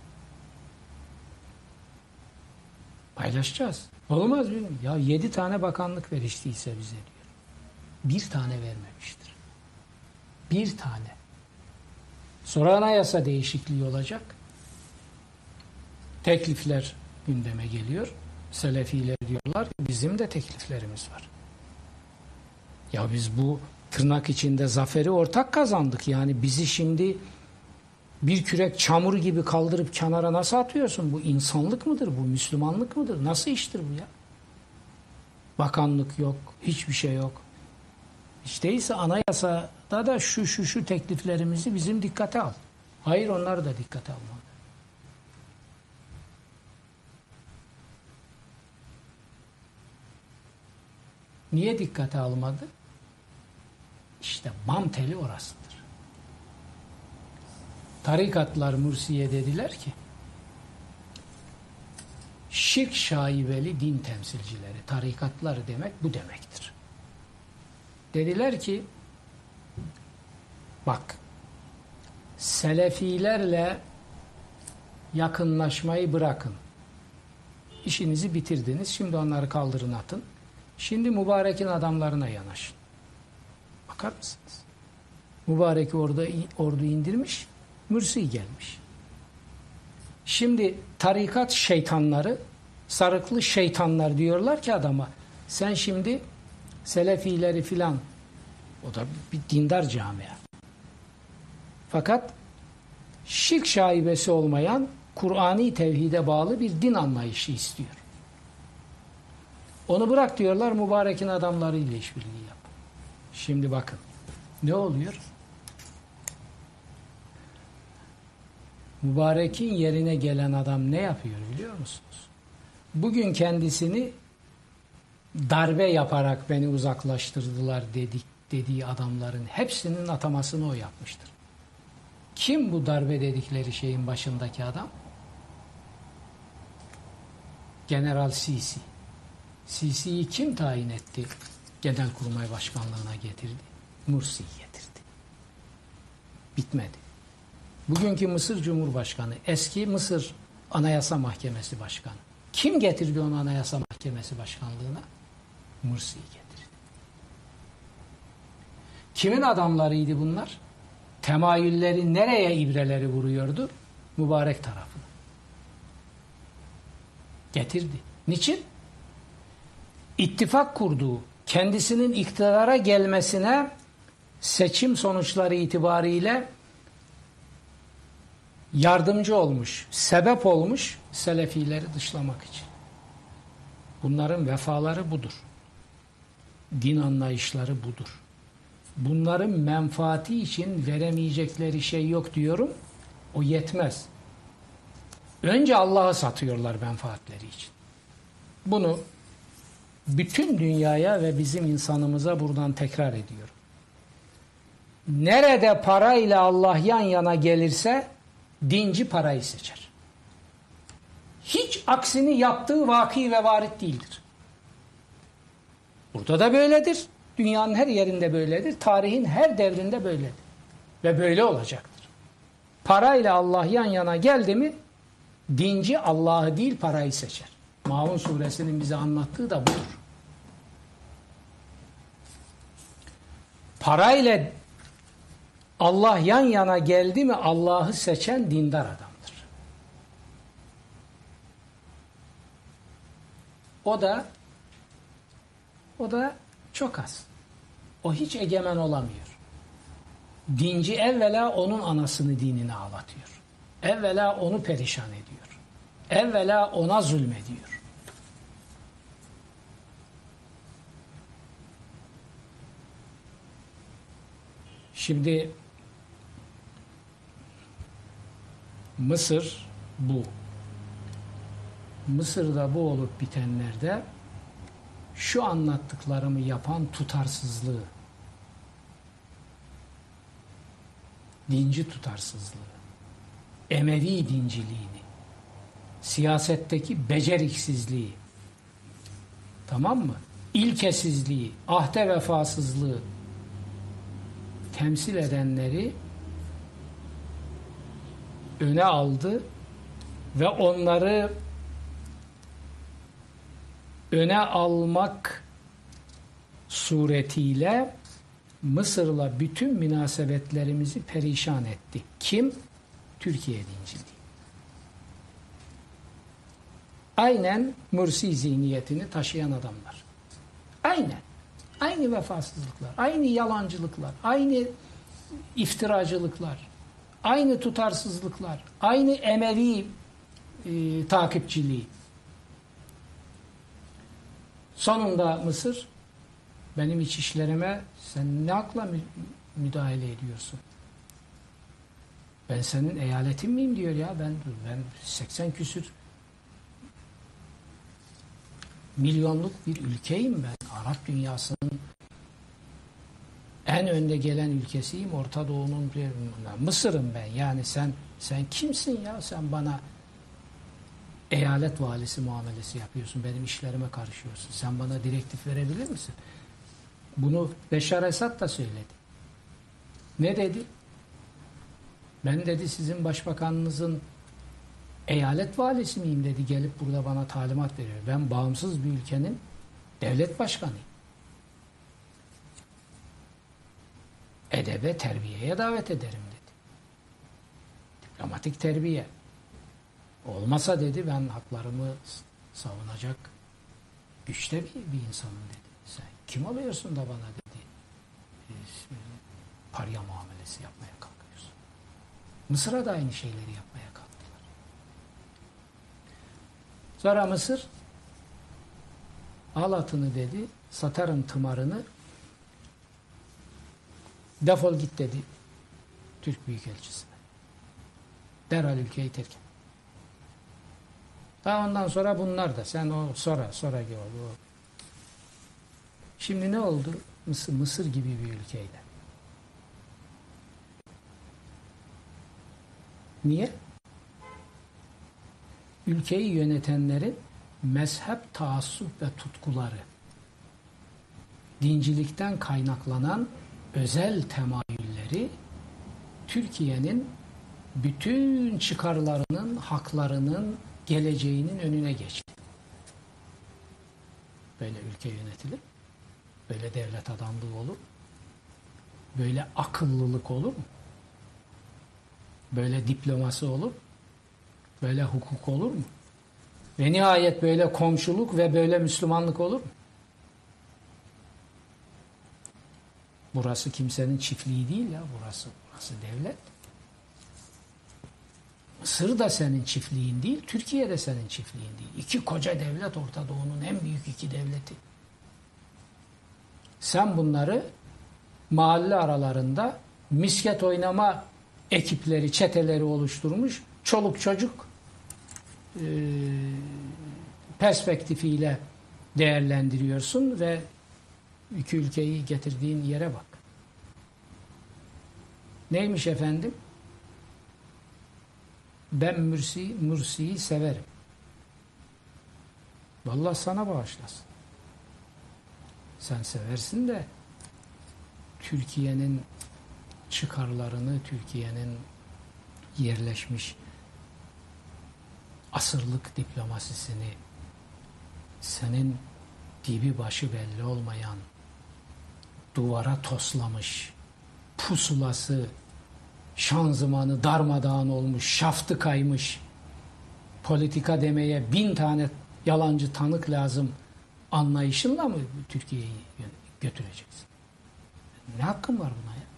Paylaşacağız. Olmaz mı? Ya 7 tane bakanlık ver hiç değilse bize diyor. Bir tane vermemiştir. Bir tane. Sonra anayasa değişikliği olacak. Teklifler gündeme geliyor. Selefiler diyorlar ki bizim de tekliflerimiz var. Ya biz bu tırnak içinde zaferi ortak kazandık. Yani bizi şimdi bir kürek çamur gibi kaldırıp kenara nasıl atıyorsun? Bu insanlık mıdır? Bu Müslümanlık mıdır? Nasıl iştir bu ya? Bakanlık yok. Hiçbir şey yok. Hiç değilse anayasada da şu tekliflerimizi bizim dikkate al. Hayır, onları da dikkate almalı. Niye dikkate almadı? İşte bam teli orasıdır. Tarikatlar Mursi'ye dediler ki şirk şaibeli din temsilcileri, tarikatlar demek bu demektir. Dediler ki bak, Selefilerle yakınlaşmayı bırakın. İşinizi bitirdiniz. Şimdi onları kaldırın atın. Şimdi mübarekin adamlarına yanaşın. Bakar mısınız? Mübarek ordu indirmiş, Mürsi gelmiş. Şimdi tarikat şeytanları, sarıklı şeytanlar diyorlar ki adama, sen şimdi Selefileri filan, o da bir dindar camia. Fakat şirk şaibesi olmayan, Kur'ani tevhide bağlı bir din anlayışı istiyor. Onu bırak diyorlar, mübarekin adamlarıyla işbirliği yap. Şimdi bakın, ne oluyor? Mübarekin yerine gelen adam ne yapıyor biliyor musunuz? Bugün kendisini darbe yaparak beni uzaklaştırdılar dediği adamların hepsinin atamasını o yapmıştır. Kim bu darbe dedikleri şeyin başındaki adam? General Sisi. Sisi'yi kim tayin etti? Genelkurmay Başkanlığı'na getirdi. Mursi'yi getirdi. Bitmedi. Bugünkü Mısır Cumhurbaşkanı, eski Mısır Anayasa Mahkemesi Başkanı. Kim getirdi onu Anayasa Mahkemesi Başkanlığı'na? Mursi'yi getirdi. Kimin adamlarıydı bunlar? Temayülleri nereye ibreleri vuruyordu? Mübarek tarafına. Getirdi. Niçin? İttifak kurduğu, kendisinin iktidara gelmesine seçim sonuçları itibariyle yardımcı olmuş, sebep olmuş Selefileri dışlamak için. Bunların vefaları budur. Din anlayışları budur. Bunların menfaati için veremeyecekleri şey yok diyorum. O yetmez. Önce Allah'ı satıyorlar menfaatleri için. Bunu bütün dünyaya ve bizim insanımıza buradan tekrar ediyorum. Nerede parayla Allah yan yana gelirse dinci parayı seçer. Hiç aksini yaptığı vaki ve varit değildir. Burada da böyledir. Dünyanın her yerinde böyledir. Tarihin her devrinde böyledir. Ve böyle olacaktır. Parayla Allah yan yana geldi mi dinci Allah'ı değil parayı seçer. Maun suresinin bize anlattığı da budur. Parayla Allah yan yana geldi mi Allah'ı seçen dindar adamdır. O da çok az. O hiç egemen olamıyor. Dinci evvela onun anasını dinine ağlatıyor. Evvela onu perişan ediyor. Evvela ona zulmediyor. Şimdi Mısır bu. Mısır'da bu olup bitenlerde şu anlattıklarımı yapan tutarsızlığı, dinci tutarsızlığı, Emevi dinciliğini, siyasetteki beceriksizliği, tamam mı? İlkesizliği, ahde vefasızlığı temsil edenleri öne aldı ve onları öne almak suretiyle Mısır'la bütün münasebetlerimizi perişan etti. Kim? Türkiye dinciliği. Aynen Mursi zihniyetini taşıyan adamlar. Aynen. Aynı vefasızlıklar, aynı yalancılıklar, aynı iftiracılıklar, aynı tutarsızlıklar, aynı Emevi takipçiliği. Sonunda Mısır, benim iç işlerime sen ne akla müdahale ediyorsun? Ben senin eyaletin miyim diyor ya. Ben 80 küsür milyonluk bir ülkeyim ben. Arap dünyasının en önde gelen ülkesiyim. Orta Doğu'nun Mısır'ım ben. Yani sen kimsin ya? Sen bana eyalet valisi muamelesi yapıyorsun. Benim işlerime karışıyorsun. Sen bana direktif verebilir misin? Bunu Beşar Esad da söyledi. Ne dedi? Ben dedi sizin başbakanınızın eyalet valisi miyim dedi. Gelip burada bana talimat veriyor. Ben bağımsız bir ülkenin devlet başkanıyım. Edebe, terbiyeye davet ederim dedi. Diplomatik terbiye. Olmasa dedi ben haklarımı savunacak güçte bir insanım dedi. Sen kim oluyorsun da bana dedi parya muamelesi yapmaya kalkıyorsun. Mısır'a da aynı şeyleri yapmaya kalktılar. Sonra Mısır al atını dedi, satarım tımarını, defol git dedi Türk Büyükelçisi'ne. Derhal ülkeyi terk et. Daha ondan sonra bunlar da sen o sonra gel. Şimdi ne oldu? Mısır gibi bir ülkeyle. Niye? Ülkeyi yönetenlerin mezhep taassup ve tutkuları, dincilikten kaynaklanan özel temayülleri Türkiye'nin bütün çıkarlarının, haklarının, geleceğinin önüne geçti. Böyle ülke yönetilir. Böyle devlet adamlığı olur. Böyle akıllılık olur mu? Böyle diplomasi olur. Böyle hukuk olur mu? Ve nihayet böyle komşuluk ve böyle Müslümanlık olur mu? Burası kimsenin çiftliği değil ya. Burası devlet. Mısır da senin çiftliğin değil, Türkiye de senin çiftliğin değil. İki koca devlet Orta Doğu'nun en büyük iki devleti. Sen bunları mahalle aralarında misket oynama ekipleri, çeteleri oluşturmuş, çoluk çocuk perspektifiyle değerlendiriyorsun ve iki ülkeyi getirdiğin yere bak. Neymiş efendim? Ben Mursi'yi severim. Vallahi sana bağışlasın. Sen seversin de Türkiye'nin çıkarlarını, Türkiye'nin yerleşmiş asırlık diplomasisini, senin dibi başı belli olmayan duvara toslamış, pusulası, şanzımanı darmadağın olmuş, şaftı kaymış, politika demeye 1000 tane yalancı tanık lazım anlayışınla mı Türkiye'yi götüreceksin? Ne hakkın var buna ya?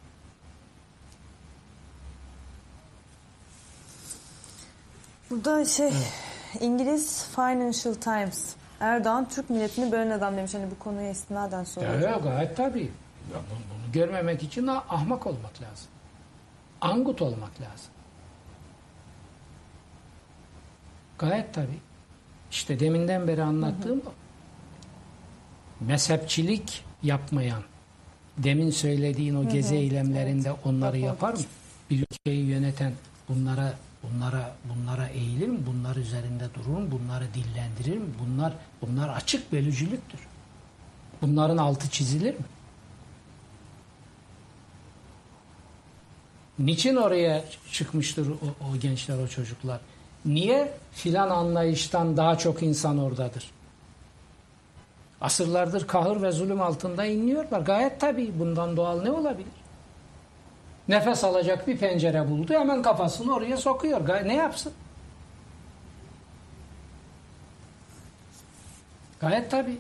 Burada İngiliz Financial Times, Erdoğan Türk milletini bölen adam demiş. Hani bu konuya istinaden soruyor. Evet, gayet tabii. Ya bunu görmemek için ahmak olmak lazım. Angut olmak lazım. Gayet tabii. İşte deminden beri anlattığım o. Mezhepçilik yapmayan, demin söylediğin o gezi eylemlerinde onları yapar mı? Bir ülkeyi yöneten bunlara eğilir mi? Bunlar üzerinde durur mu? Bunları dillendirir mi? Bunlar açık bölücülüktür. Bunların altı çizilir mi? Niçin oraya çıkmıştır o gençler, o çocuklar? Niye filan anlayıştan daha çok insan oradadır? Asırlardır kahır ve zulüm altında inliyorlar. Gayet tabii, bundan doğal ne olabilir? Nefes alacak bir pencere buldu, hemen kafasını oraya sokuyor. Ne yapsın? Gayet tabii.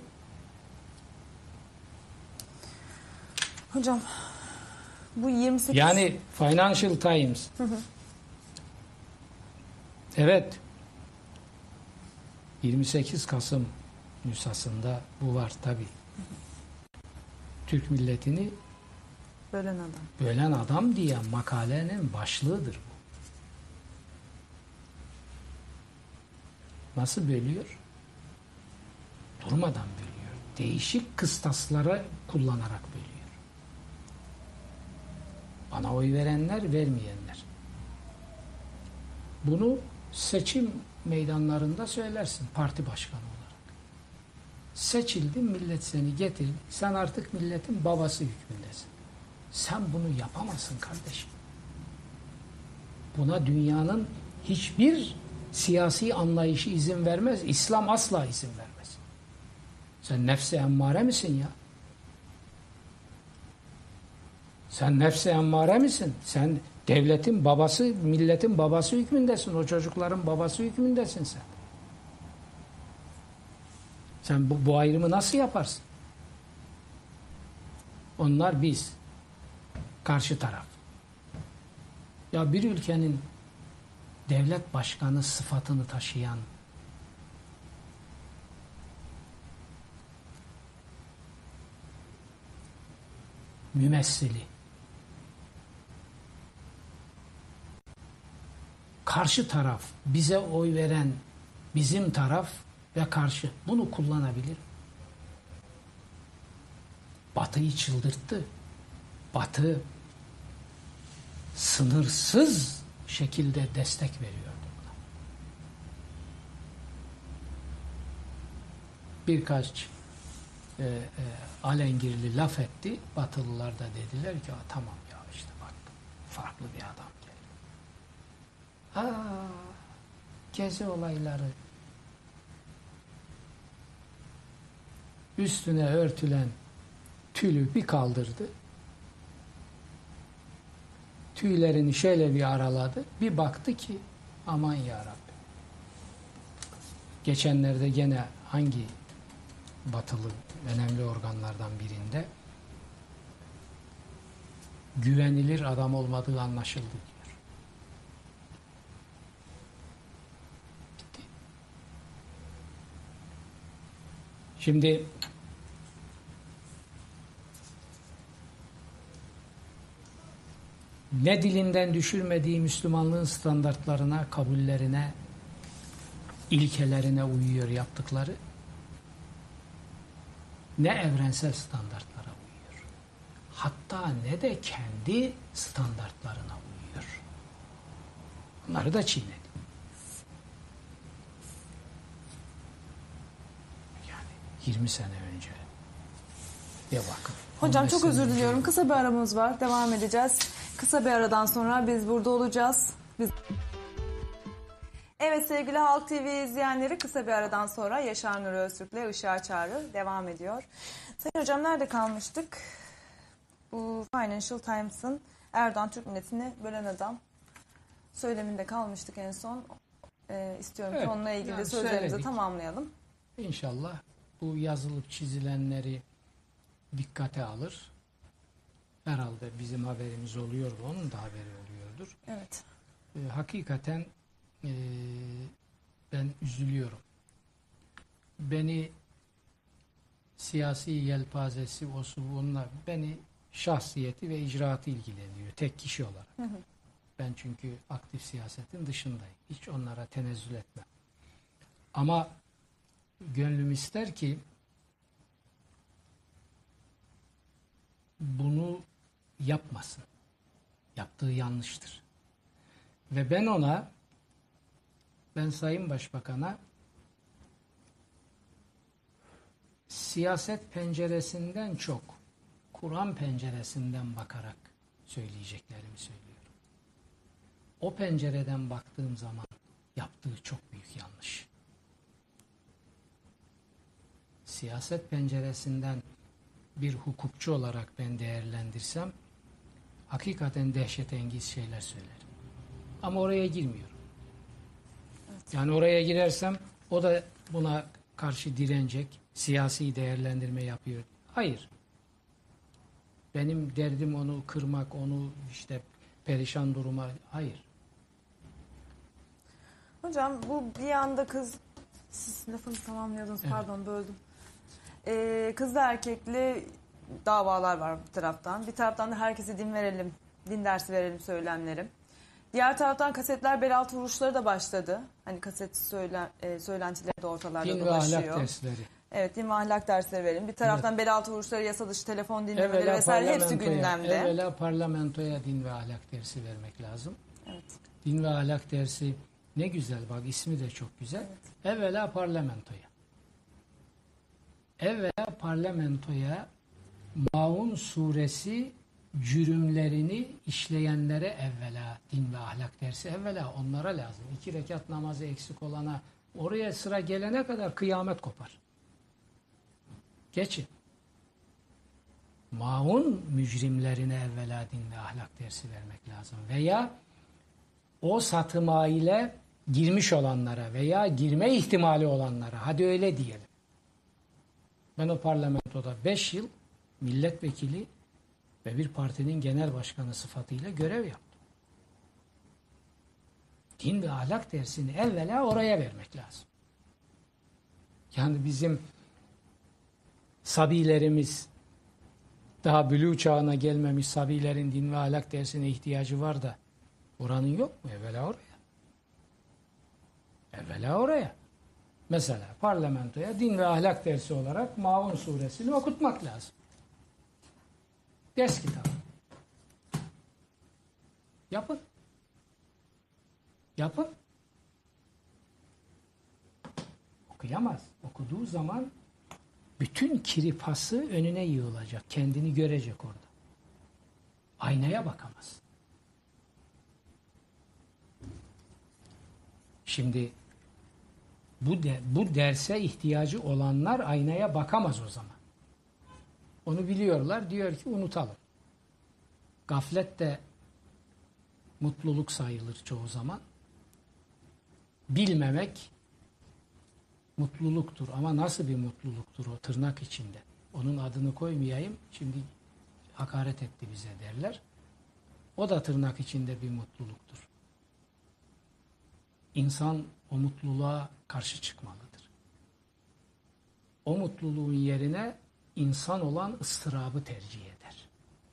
Hocam bu 28... Yani Financial Times. Evet. 28 Kasım nüshasında bu var tabii. Türk milletini bölen adam diye makalenin başlığıdır bu. Nasıl bölüyor? Durmadan bölüyor. Değişik kıstaslara kullanarak bölüyor. Bana oy verenler, vermeyenler. Bunu seçim meydanlarında söylersin parti başkanı olarak. Seçildin, millet seni getirdi. Sen artık milletin babası hükmündesin. Sen bunu yapamazsın kardeşim. Buna dünyanın hiçbir siyasi anlayışı izin vermez. İslam asla izin vermez. Sen nefse emmare misin ya? Sen nefse emmare misin? Sen devletin babası, milletin babası hükmündesin. O çocukların babası hükmündesin sen. Sen bu ayrımı nasıl yaparsın? Onlar biz. Karşı taraf. Ya bir ülkenin devlet başkanı sıfatını taşıyan mümessili, karşı taraf, bize oy veren bizim taraf ve karşı, bunu kullanabilir. Batı'yı çıldırttı. Batı sınırsız şekilde destek veriyordu buna. Birkaç alengirli laf etti. Batılılar da dediler ki tamam ya işte bak farklı bir adam geliyor. Gezi olayları, üstüne örtülen tülü bir kaldırdı. Tüylerini şöyle bir araladı. Bir baktı ki aman yarabbi. Geçenlerde gene hangi batılı önemli organlardan birinde güvenilir adam olmadığı anlaşıldı diyor. Bitti. Şimdi ne dilinden düşürmediği Müslümanlığın standartlarına, kabullerine, ilkelerine uyuyor yaptıkları, ne evrensel standartlara uyuyor. Hatta ne de kendi standartlarına uyuyor. Bunları da çiğnedi. Yani 20 sene önce. Ya bakın. Hocam çok özür diliyorum. Kısa bir aramız var. Devam edeceğiz. Kısa bir aradan sonra biz burada olacağız. Evet sevgili Halk TV izleyenleri, kısa bir aradan sonra Yaşar Nuri Öztürk'le Işığa Çağrı devam ediyor. Sayın hocam nerede kalmıştık? Bu Financial Times'ın Erdoğan Türk milletini bölen adam söyleminde kalmıştık en son. İstiyorum ki Evet, onunla ilgili yani sözlerimizi söyledik. tamamlayalım. İnşallah bu yazılıp çizilenleri dikkate alır. Herhalde bizim haberimiz oluyordu, onun da haberi oluyordur. Evet. Hakikaten ben üzülüyorum. Beni siyasi yelpazesi, osu bunlar, beni şahsiyeti ve icraatı ilgileniyor tek kişi olarak. Hı hı. Ben çünkü aktif siyasetin dışındayım. Hiç onlara tenezzül etmem. Ama gönlüm ister ki bunu yapmasın. Yaptığı yanlıştır. Ve ben Sayın Başbakan'a siyaset penceresinden çok Kur'an penceresinden bakarak söyleyeceklerimi söylüyorum. O pencereden baktığım zaman yaptığı çok büyük yanlış. Siyaset penceresinden bir hukukçu olarak ben değerlendirsem hakikaten dehşetengiz şeyler söylerim. Ama oraya girmiyorum. Evet. Yani oraya girersem o da buna karşı direnecek, siyasi değerlendirme yapıyor. Hayır. Benim derdim onu kırmak, onu işte perişan duruma, hayır. Hocam bu bir anda siz lafınızı tamamlıyordunuz, Evet. pardon böldüm. Kızlı erkekli davalar var bir taraftan. Bir taraftan da herkese din verelim, din dersi verelim söylemleri. Diğer taraftan kasetler bel altı vuruşları da başladı. Hani kaset söylentileri de ortalarda Din ve dolaşıyor. ahlak dersleri. Evet, din ve ahlak dersleri verelim. Bir taraftan bel altı vuruşları, yasa dışı telefon dinlemeleri Evvela vesaire hepsi parlamentoya, gündemde. evvela parlamentoya din ve ahlak dersi vermek lazım. Evet. Din ve ahlak dersi ne güzel, bak ismi de çok güzel. Evet. Evvela parlamentoya. Evvela parlamentoya Maun suresi cürümlerini işleyenlere evvela din ve ahlak dersi, evvela onlara lazım. 2 rekat namazı eksik olana, oraya sıra gelene kadar kıyamet kopar. Geçin. Maun mücrimlerine evvela din ve ahlak dersi vermek lazım. Veya o satıma ile girmiş olanlara veya girme ihtimali olanlara, hadi öyle diyelim. Ben o parlamentoda 5 yıl milletvekili ve bir partinin genel başkanı sıfatıyla görev yaptım. Din ve ahlak dersini evvela oraya vermek lazım. Yani bizim sabilerimiz, daha bülûğ çağına gelmemiş sabilerin din ve ahlak dersine ihtiyacı var da oranın yok mu? Evvela oraya. Evvela oraya. Mesela parlamentoya din ve ahlak dersi olarak Maun suresini okutmak lazım. Ders kitabı. Yapın. Yapın. Okuyamaz. Okuduğu zaman bütün kiripası önüne yığılacak. Kendini görecek orada. Aynaya bakamaz. Şimdi bu derse ihtiyacı olanlar aynaya bakamaz o zaman. Onu biliyorlar. Diyor ki unutalım. Gaflet de mutluluk sayılır çoğu zaman. Bilmemek mutluluktur. Ama nasıl bir mutluluktur o, tırnak içinde? Onun adını koymayayım. Şimdi hakaret etti bize derler. O da tırnak içinde bir mutluluktur. İnsan o mutluluğa karşı çıkmalıdır. O mutluluğun yerine insan olan ıstırabı tercih eder.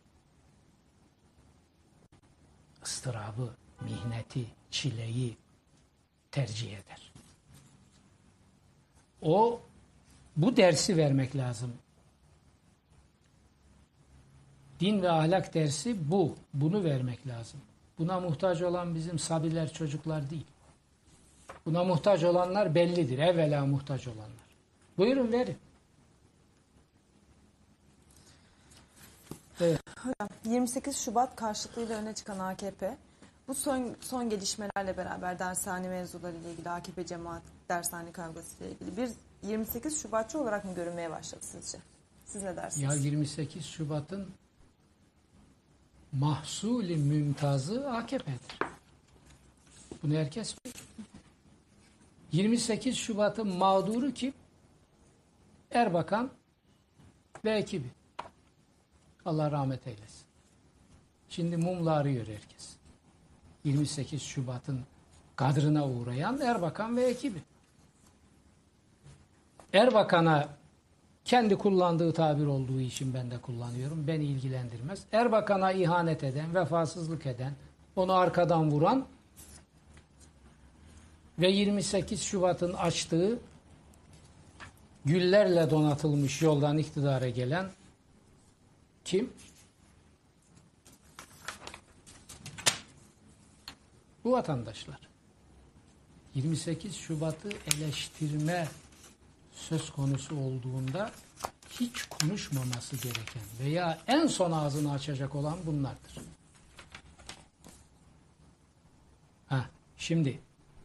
Istırabı, mihneti, çileyi tercih eder. Bu dersi vermek lazım. Din ve ahlak dersi bu. Bunu vermek lazım. Buna muhtaç olan bizim sabiler, çocuklar değil. Buna muhtaç olanlar bellidir. Evvela muhtaç olanlar. Buyurun verin. Evet. Hocam 28 Şubat karşıtlığıyla öne çıkan AKP bu son gelişmelerle beraber dershane mevzuları ile ilgili AKP cemaat dershane kavgası ile ilgili bir 28 Şubatçı olarak mı görünmeye başladı sizce? Siz ne dersiniz? Ya 28 Şubat'ın mahsulü mümtazı AKP'dir. Bunu herkes bilir. 28 Şubat'ın mağduru kim? Erbakan ve ekibi. Allah rahmet eylesin. Şimdi mumla arıyor herkes. 28 Şubat'ın kadrına uğrayan Erbakan ve ekibi. Erbakan'a kendi kullandığı tabir olduğu için ben de kullanıyorum. Beni ilgilendirmez. Erbakan'a ihanet eden, vefasızlık eden, onu arkadan vuran ve 28 Şubat'ın açtığı güllerle donatılmış yoldan iktidara gelen kim? Bu vatandaşlar. 28 Şubat'ı eleştirme söz konusu olduğunda hiç konuşmaması gereken veya en son ağzını açacak olan bunlardır. Şimdi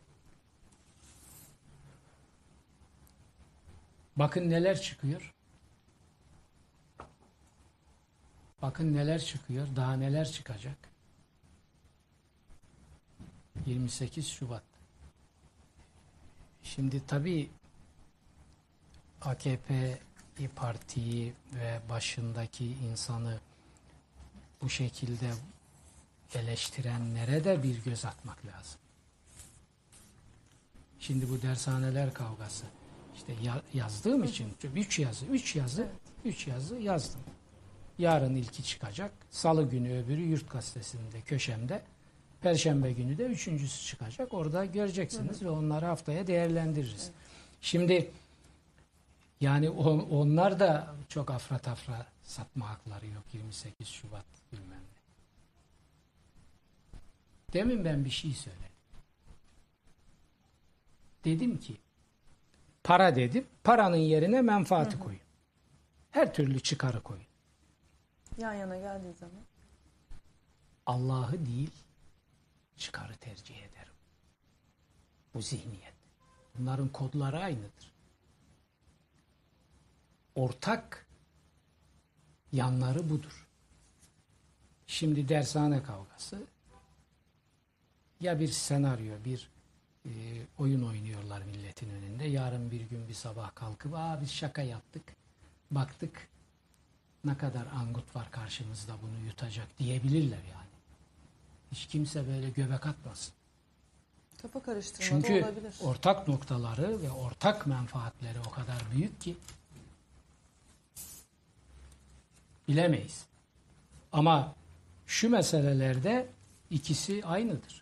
bakın neler çıkıyor. Bakın neler çıkıyor. Daha neler çıkacak. 28 Şubat. Şimdi tabii AKP partiyi ve başındaki insanı bu şekilde eleştirenlere de bir göz atmak lazım. Şimdi bu dershaneler kavgası. İşte yazdığım için 3 yazı yazdım. Yarın ilki çıkacak. Salı günü öbürü Yurt Gazetesi'nde köşemde. Perşembe günü de üçüncüsü çıkacak. Orada göreceksiniz ve onları haftaya değerlendiririz. Şimdi yani onlar da çok afra tafra satma hakları yok. 28 Şubat bilmem ne. Demin ben bir şey söyledim. Dedim ki para dedim. Paranın yerine menfaati koyun. Her türlü çıkarı koyun. Yan yana geldiği zaman. Allah'ı değil çıkarı tercih ederim. Bu zihniyet. Bunların kodları aynıdır. Ortak yanları budur. Şimdi dershane kavgası ya bir senaryo, bir oyun oynuyorlar milletin önünde. Yarın bir gün bir sabah kalkıp biz şaka yaptık. Baktık ne kadar angut var karşımızda bunu yutacak diyebilirler yani. Hiç kimse böyle göbek atmasın. Kafa karıştırma Çünkü da olabilir. ortak noktaları ve ortak menfaatleri o kadar büyük ki bilemeyiz. Ama şu meselelerde ikisi aynıdır.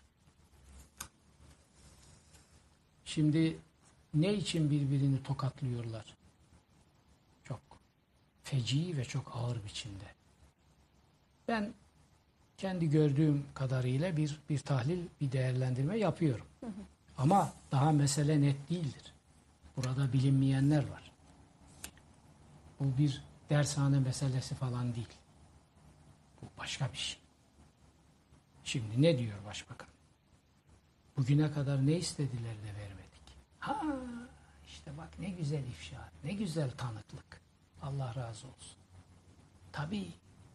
Şimdi ne için birbirini tokatlıyorlar? Çok feci ve çok ağır biçimde. Ben kendi gördüğüm kadarıyla bir tahlil, bir değerlendirme yapıyorum. Ama daha mesele net değildir. Burada bilinmeyenler var. Bu bir dershane meselesi falan değil. Bu başka bir şey. Şimdi ne diyor başbakan? Bugüne kadar ne istediler de vermedik. İşte bak ne güzel ifşa, ne güzel tanıklık. Allah razı olsun. Tabii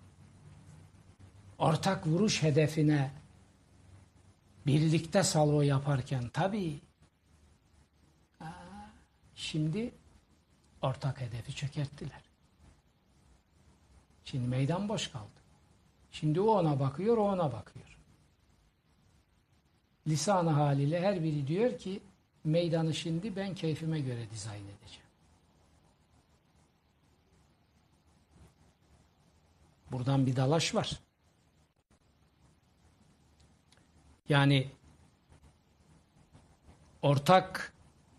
ortak vuruş hedefine birlikte salvo yaparken tabii şimdi ortak hedefi çökerttiler. Şimdi meydan boş kaldı. Şimdi o ona bakıyor, o ona bakıyor. Lisan-ı haliyle her biri diyor ki meydanı şimdi ben keyfime göre dizayn edeceğim. Buradan bir dalaş var. Yani ortak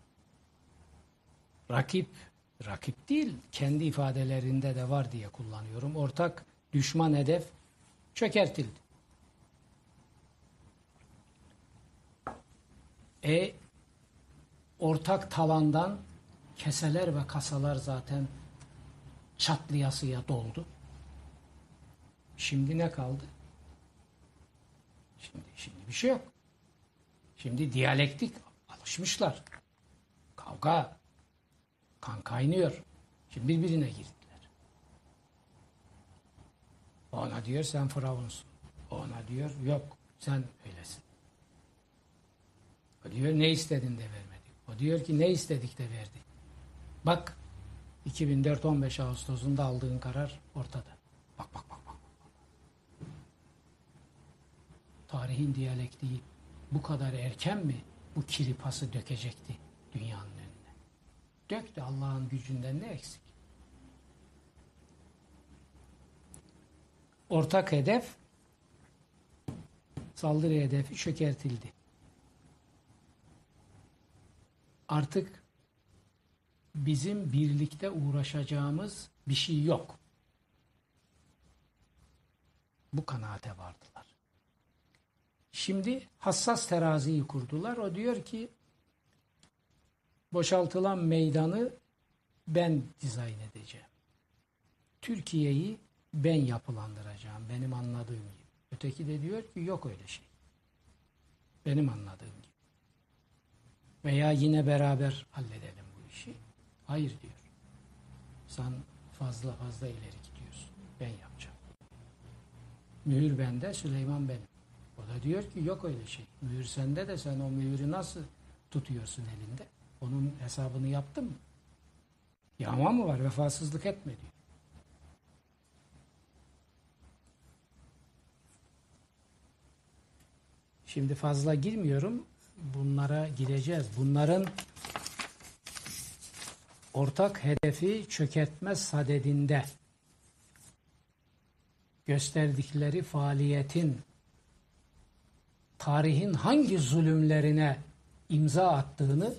rakip değil, kendi ifadelerinde de var diye kullanıyorum. Ortak düşman hedef çökertildi. Ortak tavandan keseler ve kasalar zaten çatlayasıya doldu. Şimdi ne kaldı? Şimdi bir şey yok. Şimdi diyalektik, alışmışlar. Kavga, kan kaynıyor. Şimdi birbirine girdiler. Ona diyor sen firavunsun. diyor yok sen öylesin. O diyor ne istedin de vermedik. O diyor ki ne istedik de verdik. Bak 2004 15 Ağustos'unda aldığın karar ortada. Bak bak bak bak. Tarihin diyalektiği bu kadar erken mi bu kiripası dökecekti dünyanın önüne? Döktü, Allah'ın gücünden ne eksik? Ortak hedef, saldırı hedefi çökertildi. Artık bizim birlikte uğraşacağımız bir şey yok. Bu kanaate vardılar. Şimdi hassas teraziyi kurdular. O diyor ki boşaltılan meydanı ben dizayn edeceğim. Türkiye'yi ben yapılandıracağım. Benim anladığım gibi. Öteki de diyor ki yok öyle şey. Benim anladığım gibi. Veya yine beraber halledelim bu işi. Hayır diyor. Sen fazla ileri gidiyorsun. Ben yapacağım. Mühür bende, Süleyman benim. O da diyor ki yok öyle şey. Mühür sende de sen o mühürü nasıl tutuyorsun elinde? Onun hesabını yaptın mı? Yağma mı var? Vefasızlık etme diyor. Şimdi fazla girmiyorum. Bunlara gireceğiz. Bunların ortak hedefi çökertme sadedinde gösterdikleri faaliyetin tarihin hangi zulümlerine imza attığını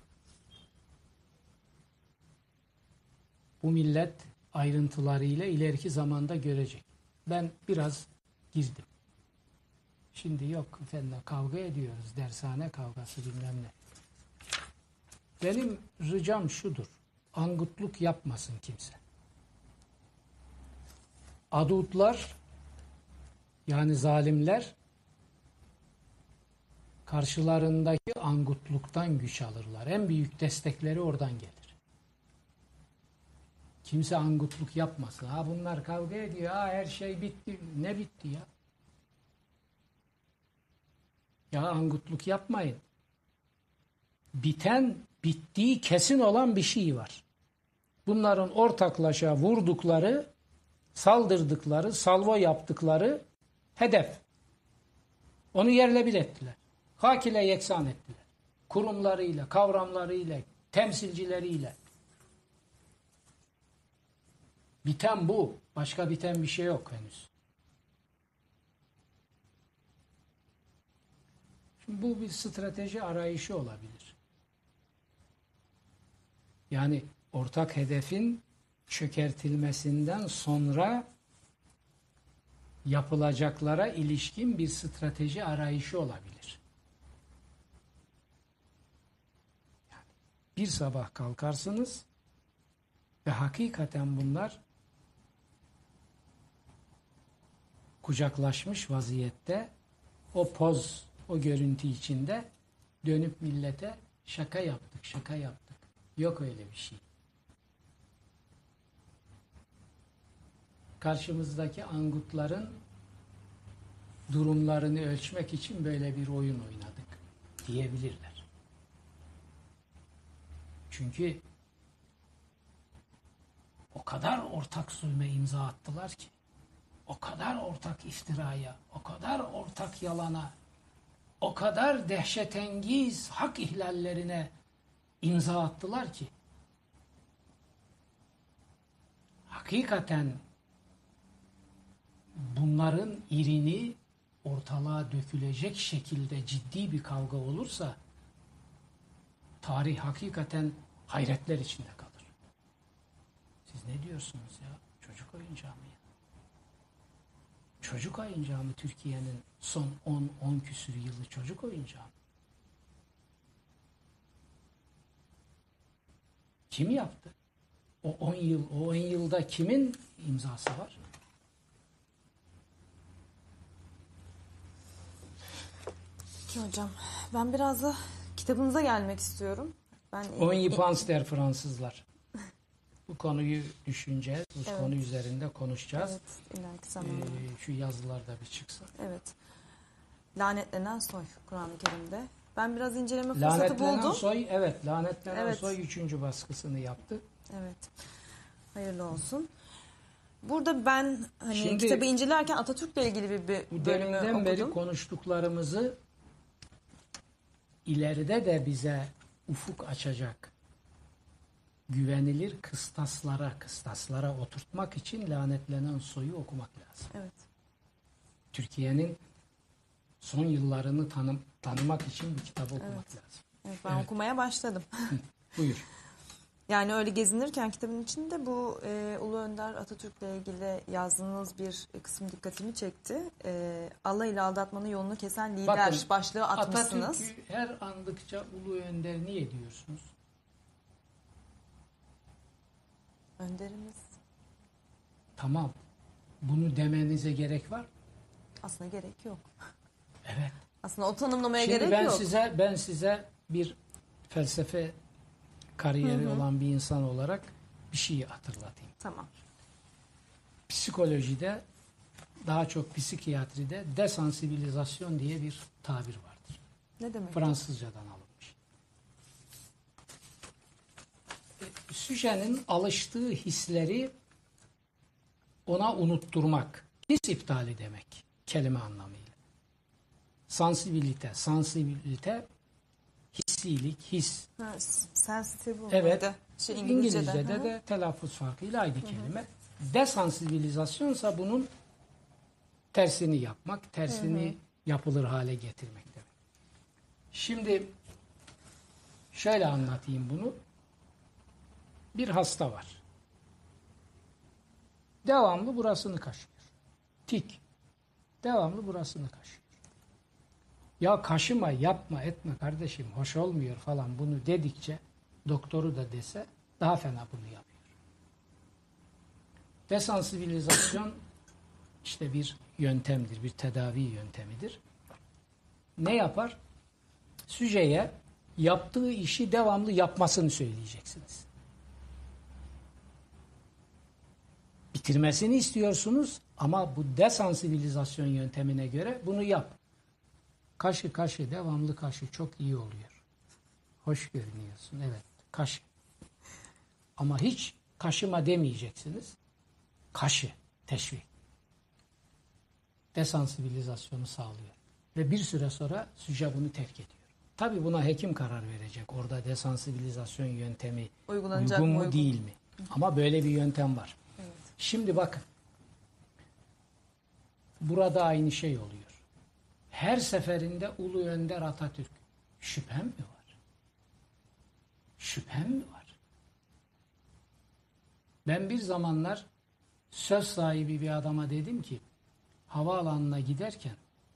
bu millet ayrıntılarıyla ileriki zamanda görecek. Ben biraz girdim. Şimdi yok efendim kavga ediyoruz, dershane kavgası bilmem ne. Benim ricam şudur, angutluk yapmasın kimse. Adutlar, yani zalimler, karşılarındaki angutluktan güç alırlar. En büyük destekleri oradan gelir. Kimse angutluk yapmasın. Ha bunlar kavga ediyor, ha her şey bitti. Ne bitti ya? Ya angutluk yapmayın. Bittiği kesin olan bir şey var. Bunların ortaklaşa vurdukları, saldırdıkları, salvo yaptıkları hedef. Onu yerle bir ettiler. Hak ile yeksan ettiler. Kurumlarıyla, kavramlarıyla, temsilcileriyle. Biten bu. Başka biten bir şey yok henüz. Şimdi bu bir strateji arayışı olabilir. Yani ortak hedefin çökertilmesinden sonra yapılacaklara ilişkin bir strateji arayışı olabilir. Yani bir sabah kalkarsınız ve hakikaten bunlar kucaklaşmış vaziyette o poz, o görüntü içinde dönüp millete şaka yaptık, şaka yaptık. Yok öyle bir şey. Karşımızdaki angutların durumlarını ölçmek için böyle bir oyun oynadık diyebilirler. Çünkü o kadar ortak zulme imza attılar ki, o kadar ortak iftiraya, o kadar ortak yalana, o kadar dehşetengiz hak ihlallerine imza attılar ki, hakikaten bunların irini ortalığa dökülecek şekilde ciddi bir kavga olursa tarih hakikaten hayretler içinde kalır. Siz ne diyorsunuz ya? Çocuk oyuncağı mı ya? Çocuk oyuncağı mı Türkiye'nin son 10 küsür yılı çocuk oyuncağı mı? Kim yaptı? O 10 yılda kimin imzası var? Peki hocam, ben biraz da kitabınıza gelmek istiyorum. Ben On y pense der Fransızlar. Bu konuyu düşüneceğiz. Bu Evet. konu üzerinde konuşacağız. Evet, ileriki zamanda. Şu yazılar da bir çıksın. Evet. Lanetlenen soy Kur'an-ı Kerim'de. Ben biraz inceleme fırsatı Lanetlenen buldum. soy, evet, Lanetlenen Evet. soy 3. baskısını yaptı. Evet. Hayırlı olsun. Burada ben hani Şimdi- kitabı incelerken Atatürk'le ilgili bir Bu bölümü deminden beri okudum. konuştuklarımızı ileride de bize ufuk açacak güvenilir kıstaslara oturtmak için Lanetlenen soyu okumak lazım. Evet. Türkiye'nin son yıllarını tanımak için bu kitabı okumak lazım. Evet, ben Evet. okumaya başladım. Buyur. Yani öyle gezinirken kitabın içinde bu Ulu Önder Atatürk'le ilgili yazdığınız bir kısım dikkatimi çekti. Allah ile aldatmanın yolunu kesen lider Bakın, başlığı atmışsınız. Atatürk'ü her andıkça Ulu Önder niye diyorsunuz? Önderimiz Tamam. Bunu demenize gerek var. aslında gerek yok. Evet. Aslında o tanımlamaya Şimdi gerek ben yok. size bir felsefe kariyeri olan bir insan olarak bir şeyi hatırlatayım. Tamam. Psikolojide, daha çok psikiyatride desansibilizasyon diye bir tabir vardır. Ne demek? Fransızcadan alınmış. Süjenin alıştığı hisleri ona unutturmak. His iptali demek kelime anlamıyla. Sensibilite hissilik, his. Ha, sensitive Evet. mıydı? İngilizce'de. İngilizce'de Hı hı. de telaffuz farkıyla aynı kelime. Desansibilizasyonsa bunun tersini yapmak, tersini yapılır hale getirmek demek. Şimdi şöyle anlatayım bunu. Bir hasta var. Devamlı burasını kaşıyor. Tik. Devamlı burasını kaşıyor. Ya kaşıma, yapma, etme kardeşim, hoş olmuyor falan bunu dedikçe, doktoru da dese daha fena bunu yapıyor. Desansibilizasyon işte bir yöntemdir, bir tedavi yöntemidir. Ne yapar? Süjeye yaptığı işi devamlı yapmasını söyleyeceksiniz. Bitirmesini istiyorsunuz ama bu desansibilizasyon yöntemine göre bunu yap. Kaşı, devamlı kaşı çok iyi oluyor. Hoş görünüyorsun, evet, kaşı. Ama hiç kaşıma demeyeceksiniz. Kaşı, teşvik. Desansibilizasyonu sağlıyor. Ve bir süre sonra süje bunu terk ediyor. Tabii buna hekim karar verecek. Orada desansibilizasyon yöntemi Uygulanacak uygun mı, mu uygun değil mi? Ama böyle bir yöntem var. Evet. Şimdi bakın. Burada aynı şey oluyor. Her seferinde Ulu Önder Atatürk. Şüphem mi var? Şüphem mi var? Ben bir zamanlar söz sahibi bir adama dedim ki, havaalanına giderken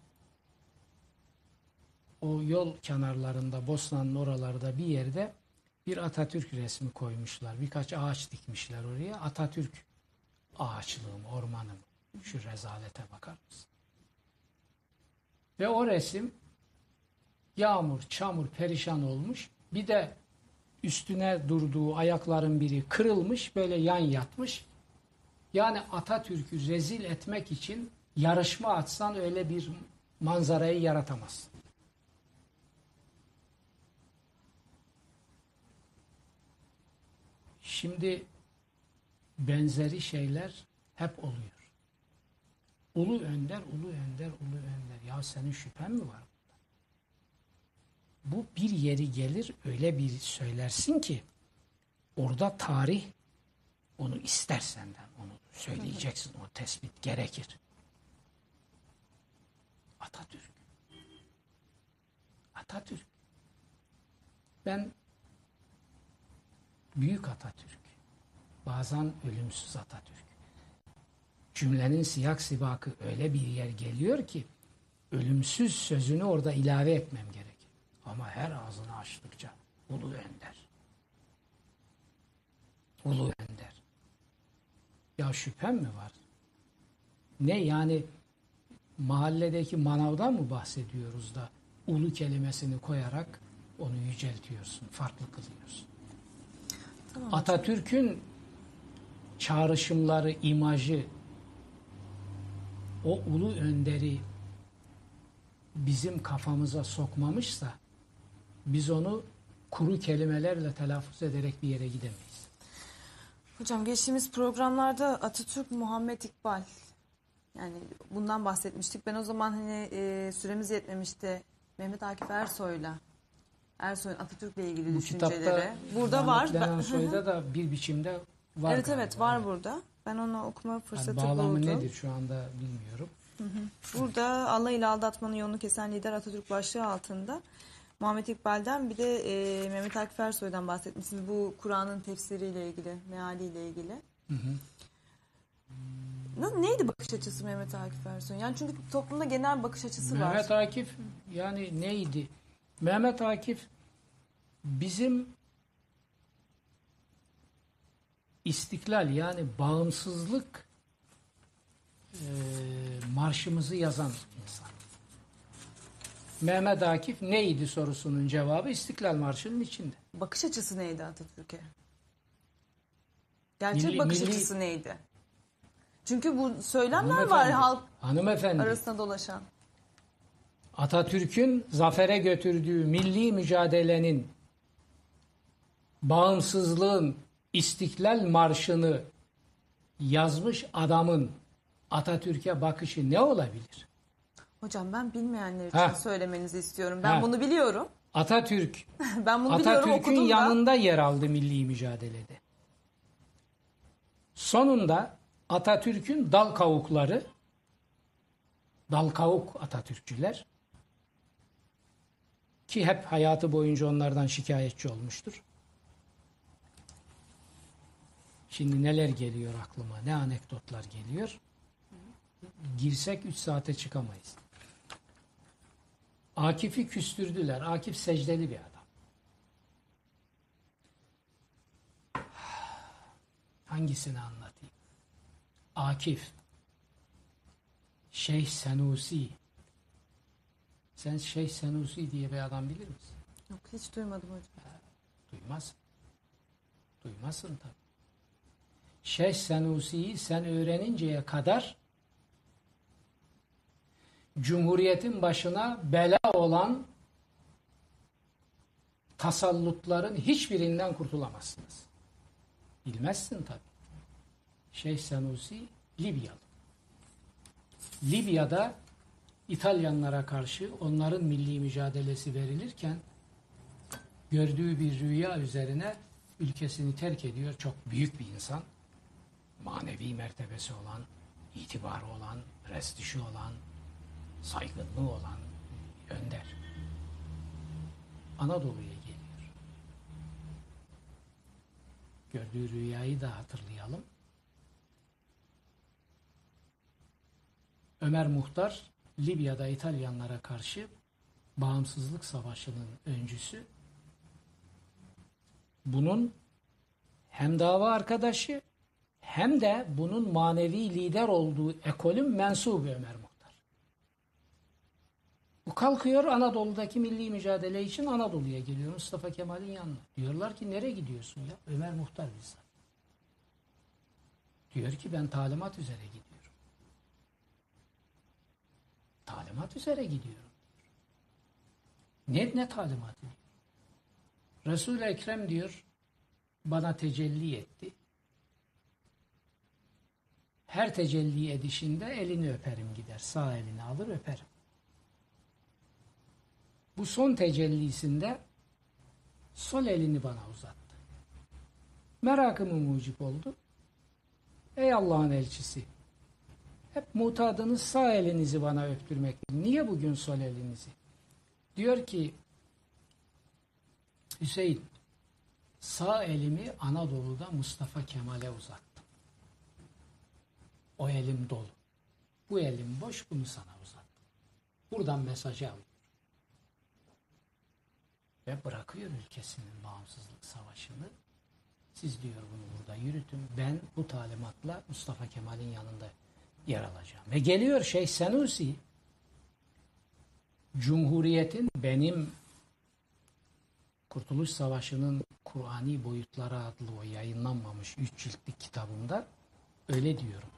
o yol kenarlarında, Bosna'nın oralarda bir yerde bir Atatürk resmi koymuşlar. Birkaç ağaç dikmişler oraya. Atatürk ağaçlığı mı, ormanı mı? Şu rezalete bakar mısın? Ve o resim yağmur, çamur, perişan olmuş. Bir de üstüne durduğu ayakların biri kırılmış, böyle yan yatmış. Yani Atatürk'ü rezil etmek için yarışma atsan öyle bir manzarayı yaratamazsın. Şimdi benzeri şeyler hep oluyor. Ulu Önder, Ulu Önder, Ulu Önder. Ya senin şüphen mi var? Bu bir yeri gelir öyle bir söylersin ki orada tarih onu ister senden. Onu söyleyeceksin. O tespit gerekir. Atatürk. Atatürk. Ben büyük Atatürk. Bazen ölümsüz Atatürk. Cümlenin siyak sibakı öyle bir yer geliyor ki ölümsüz sözünü orada ilave etmem gerek. Ama her ağzını açtıkça Ulu Önder. Ulu Önder. Ya şüphem mi var? Ne yani mahalledeki manavdan mı bahsediyoruz da ulu kelimesini koyarak onu yüceltiyorsun, farklı kılıyorsun. Tamam. Atatürk'ün çağrışımları, imajı, o ulu önderi bizim kafamıza sokmamışsa biz onu kuru kelimelerle telaffuz ederek bir yere gidemeyiz. Hocam geçtiğimiz programlarda Atatürk, Muhammed İkbal, yani bundan bahsetmiştik. Ben o zaman hani süremiz yetmemişti. Mehmet Akif Ersoy'un Atatürk'le ilgili Bu düşünceleri. kitapta Burada var. Soy'da da bir biçimde var. Evet galiba. evet var burada. Ben onu okuma fırsatı Yani bağlamı buldum. nedir şu anda bilmiyorum. Burada Allah ile aldatmanın yolunu kesen lider Atatürk başlığı altında Muhammed İkbal'den bir de Mehmet Akif Ersoy'dan bahsetmişsiniz. Bu Kur'an'ın tefsiriyle ilgili, mealiyle ilgili. Neydi bakış açısı Mehmet Akif Ersoy'un? Yani çünkü toplumda genel bakış açısı var. Mehmet Akif yani neydi? Mehmet Akif bizim istiklal yani bağımsızlık marşımızı yazan insan. Mehmet Akif neydi sorusunun cevabı İstiklal Marşı'nın içinde. Bakış açısı neydi Atatürk'e? Gerçek bakış açısı neydi? Çünkü bu söylemler var halk hanımefendi, arasında dolaşan. Atatürk'ün zafere götürdüğü milli mücadelenin, bağımsızlığın, İstiklal Marşı'nı yazmış adamın Atatürk'e bakışı ne olabilir? Hocam ben bilmeyenler için söylemenizi istiyorum. Ben bunu biliyorum. Atatürk, ben bunu biliyorum, Atatürk'ün okudum da. yanında yer aldı milli mücadelede. Sonunda Atatürk'ün dal kavukları, dal kavuk Atatürkçüler ki hep hayatı boyunca onlardan şikayetçi olmuştur. Şimdi neler geliyor aklıma, ne anekdotlar geliyor. Girsek 3 saate çıkamayız. Akif'i küstürdüler. Akif secdeli bir adam. Hangisini anlatayım? Akif, Şeyh Senusi. Sen Şeyh Senusi diye bir adam bilir misin? Yok, hiç duymadım hocam. Duymazsın. Duymazsın tabii. Şeyh Senusi'yi sen öğreninceye kadar Cumhuriyet'in başına bela olan tasallutların hiçbirinden kurtulamazsınız. Bilmezsin tabii. Şeyh Senusi Libyalı. Libya'da İtalyanlara karşı onların milli mücadelesi verilirken gördüğü bir rüya üzerine ülkesini terk ediyor. Çok büyük bir insan. Manevi mertebesi olan, itibarı olan, prestiji olan, saygınlığı olan önder. Anadolu'ya geliyor. Gördüğü rüyayı da hatırlayalım. Ömer Muhtar, Libya'da İtalyanlara karşı bağımsızlık savaşının öncüsü. Bunun hem dava arkadaşı hem de bunun manevi lider olduğu ekolün mensubu Ömer Muhtar. Bu kalkıyor Anadolu'daki milli mücadele için Anadolu'ya geliyor Mustafa Kemal'in yanına. Diyorlar ki nereye gidiyorsun ya? Ömer Muhtar bizzat. Diyor ki ben talimat üzere gidiyorum. Talimat üzere gidiyorum. Ne talimatı diyor. Resul-i Ekrem diyor bana tecelli etti. Her tecelli edişinde elini öperim gider. Sağ elini alır öperim. Bu son tecellisinde sol elini bana uzattı. Merakımı mucip oldu. Ey Allah'ın elçisi, hep mutadınız sağ elinizi bana öptürmektir. Niye bugün sol elinizi? Diyor ki Hüseyin, sağ elimi Anadolu'da Mustafa Kemal'e uzattım. O elim dolu. Bu elim boş, bunu sana uzattım. Buradan mesajı alıyor. Ve bırakıyor ülkesinin bağımsızlık savaşını. Siz diyor bunu burada yürütün. Ben bu talimatla Mustafa Kemal'in yanında yer alacağım. Ve geliyor Şeyh Senusi, Cumhuriyet'in benim Kurtuluş Savaşı'nın Kur'ani Boyutları adlı o yayınlanmamış 3 ciltlik kitabımda öyle diyorum.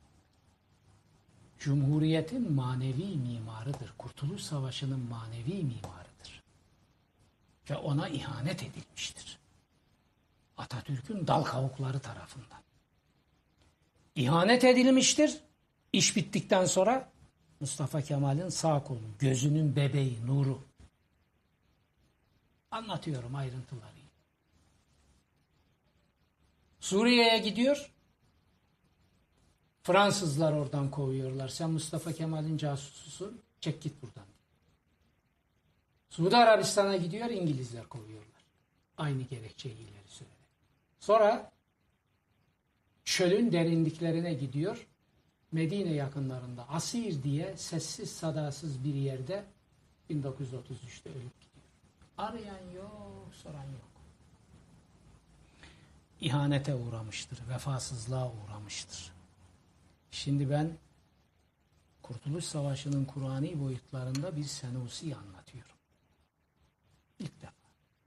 Cumhuriyetin manevi mimarıdır. Kurtuluş Savaşı'nın manevi mimarıdır. Ve ona ihanet edilmiştir. Atatürk'ün dal kavukları tarafından. İhanet edilmiştir. İş bittikten sonra Mustafa Kemal'in sağ kolu, gözünün bebeği, nuru. Anlatıyorum ayrıntıları. Suriye'ye gidiyor. Fransızlar oradan kovuyorlar. Sen Mustafa Kemal'in casususun. Çek git buradan. Suudi Arabistan'a gidiyor. İngilizler kovuyorlar. Aynı gerekçeyi ileri sürerek. Sonra çölün derinliklerine gidiyor. Medine yakınlarında Asir diye sessiz sadasız bir yerde 1933'te ölüp gidiyor. Arayan yok, soran yok. İhanete uğramıştır, vefasızlığa uğramıştır. Şimdi ben Kurtuluş Savaşı'nın Kur'ani boyutlarında bir Senusi anlatıyorum. İlk defa.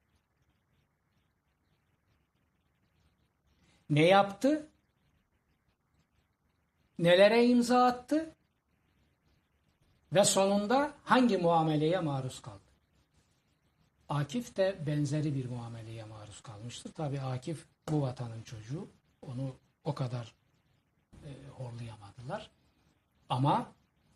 Ne yaptı? Nelere imza attı? Ve sonunda hangi muameleye maruz kaldı? Akif de benzeri bir muameleye maruz kalmıştır. Tabi Akif bu vatanın çocuğu. Onu o kadar horlayamadılar. Ama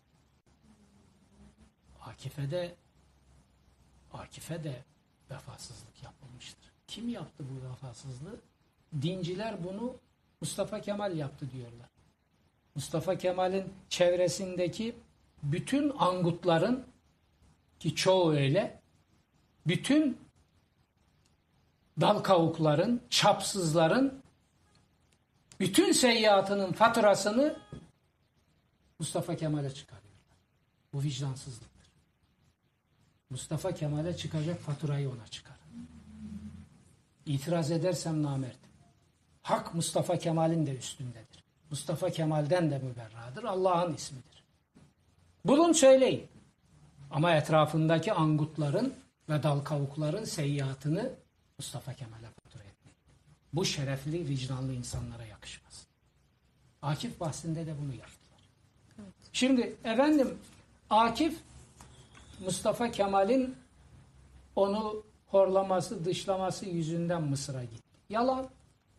Akif'e de vefasızlık yapılmıştır. Kim yaptı bu vefasızlığı? Dinciler bunu Mustafa Kemal yaptı diyorlar. Mustafa Kemal'in çevresindeki bütün angutların, ki çoğu öyle, bütün dal kavukların, çapsızların bütün seyyiatının faturasını Mustafa Kemal'e çıkarıyorlar. Bu vicdansızlıktır. Mustafa Kemal'e çıkacak faturayı ona çıkar. İtiraz edersem namert. Hak Mustafa Kemal'in de üstündedir. Mustafa Kemal'den de müberradır. Allah'ın ismidir. Bulun söyleyin. Ama etrafındaki angutların ve dal kavukların seyyiatını Mustafa Kemal'e fatura etmeyin. Bu şerefli, vicdanlı insanlara yakışmaz. Akif bahsinde de bunu yaptılar. Evet. Şimdi efendim Akif Mustafa Kemal'in onu horlaması, dışlaması yüzünden Mısır'a gitti. Yalan.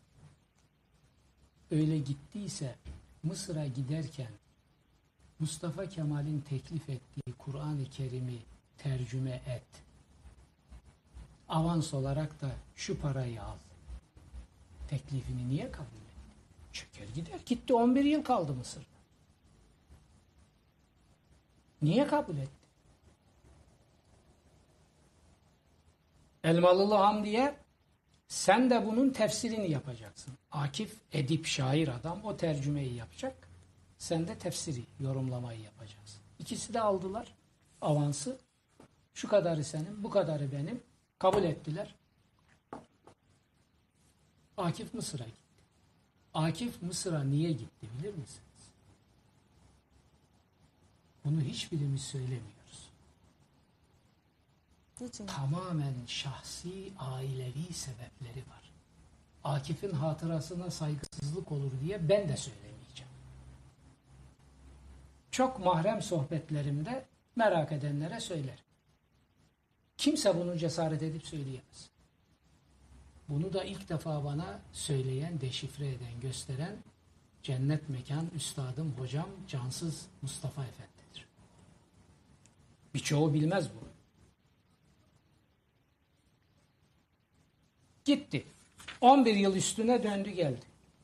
Öyle gittiyse Mısır'a giderken Mustafa Kemal'in teklif ettiği Kur'an-ı Kerim'i tercüme et. Avans olarak da şu parayı al. Teklifini niye kabul etti? Çeker gider. Gitti 11 yıl kaldı Mısır'da. Niye kabul etti? Elmalılı Hamdi'ye sen de bunun tefsirini yapacaksın. Akif, edip, şair adam o tercümeyi yapacak. Sen de tefsiri, yorumlamayı yapacaksın. İkisi de aldılar avansı. Şu kadarı senin, bu kadarı benim. Kabul ettiler. Akif Mısır'a gitti. Akif Mısır'a niye gitti bilir misiniz? Bunu hiçbirimiz söylemiyoruz. Niçin? Tamamen şahsi, ailevi sebepleri var. Akif'in hatırasına saygısızlık olur diye ben de söylemeyeceğim. Çok mahrem sohbetlerimde merak edenlere söylerim. Kimse bunu cesaret edip söyleyemez. Bunu da ilk defa bana söyleyen, deşifre eden, gösteren cennet mekan üstadım, hocam, cansız Mustafa Efendi'dir. Birçoğu bilmez bunu. Gitti. 11 yıl üstüne döndü geldi.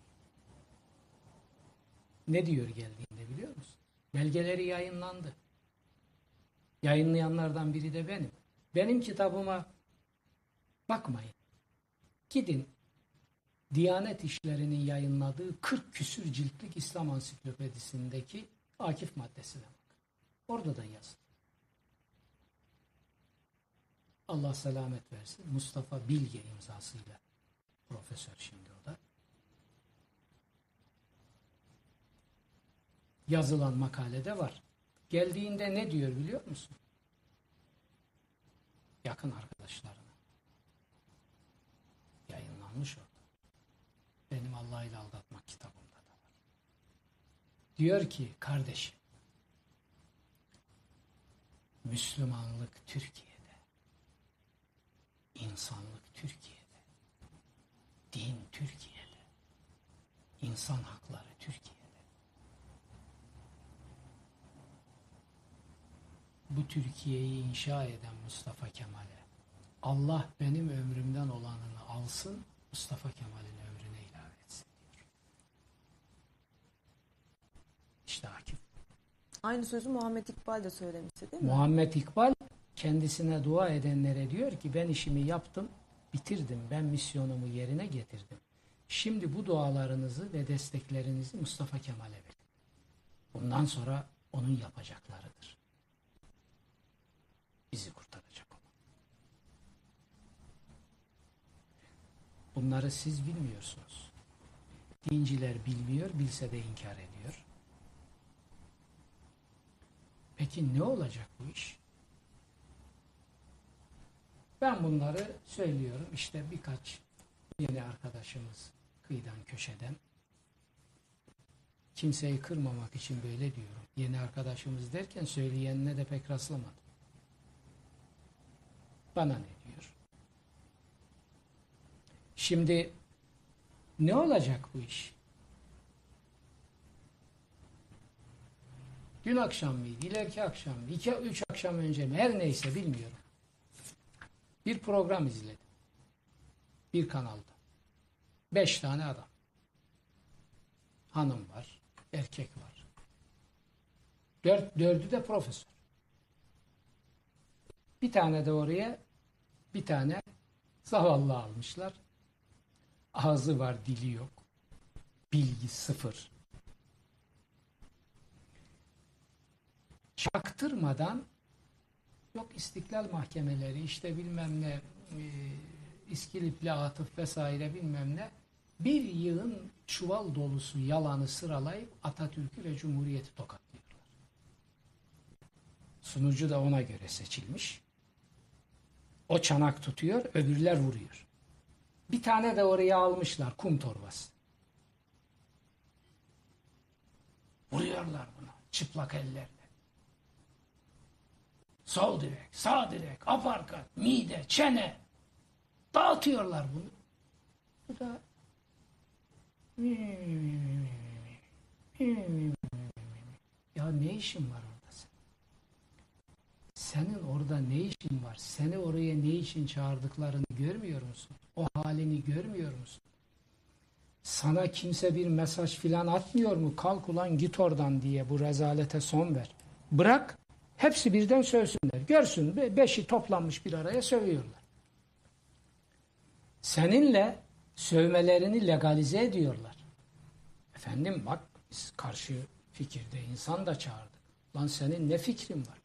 Ne diyor geldiğinde biliyor musun? Belgeleri yayınlandı. Yayınlayanlardan biri de benim. Benim kitabıma bakmayın. Gidin Diyanet İşleri'nin yayınladığı 40 küsür ciltlik İslam Ansiklopedisindeki Akif maddesine bakın. Orada da yazın. Allah selamet versin. Mustafa Bilge imzasıyla profesör şimdi o da. Yazılan makalede var. Geldiğinde ne diyor biliyor musun? Yakın arkadaşlarına. yazmış orada. Benim Allah ile aldatmak kitabımda da var. Diyor ki kardeşim, Müslümanlık Türkiye'de, insanlık Türkiye'de, din Türkiye'de, insan hakları Türkiye'de. Bu Türkiye'yi inşa eden Mustafa Kemal'e Allah benim ömrümden olanını alsın, Mustafa Kemal'in ömrüne ilave etsin diyor. İşte Akif. Aynı sözü Muhammed İkbal de söylemişti değil mi? Muhammed İkbal kendisine dua edenlere diyor ki ben işimi yaptım, bitirdim, ben misyonumu yerine getirdim. Şimdi bu dualarınızı ve desteklerinizi Mustafa Kemal'e verin. Bundan sonra onun yapacaklarıdır. Bizi kurtaracak o. Bunları siz bilmiyorsunuz. Dinciler bilmiyor, bilse de inkar ediyor. Peki ne olacak bu iş? Ben bunları söylüyorum. İşte birkaç yeni arkadaşımız kıyıdan köşeden. Kimseyi kırmamak için böyle diyorum. Yeni arkadaşımız derken söyleyenine de pek rastlamadım. Bana ne diyor? Şimdi ne olacak bu iş? Dün akşam mıydı, ileriki akşam mı, 2-3 akşam önce mi, her neyse bilmiyorum. Bir program izledim. Bir kanalda. 5 tane adam. Hanım var, erkek var. Dördü de profesör. Bir tane de oraya bir tane zavallı almışlar. Ağzı var, dili yok. Bilgi sıfır. Çaktırmadan yok İstiklal mahkemeleri işte bilmem ne İskilipli Atıf vesaire bilmem ne bir yığın çuval dolusu yalanı sıralayıp Atatürk'ü ve Cumhuriyeti tokatlıyorlar. Sunucu da ona göre seçilmiş. O çanak tutuyor, öbürler vuruyor. Bir tane de oraya almışlar kum torbası. Vuruyorlar buna çıplak ellerle. Sol direk, sağ direk, aparkat, mide, çene. Dağıtıyorlar bunu. Bu da ya ne işin var orada sen? Senin orada ne işin var? Seni oraya ne için çağırdıklarını görmüyor musun? O halini görmüyor musun? Sana kimse bir mesaj filan atmıyor mu? Kalk ulan git oradan diye bu rezalete son ver. Bırak. Hepsi birden sövsünler. Görsün. 5'i toplanmış bir araya sövüyorlar. Seninle sövmelerini legalize ediyorlar. Efendim bak biz karşı fikirde insan da çağırdık. Lan senin ne fikrin var?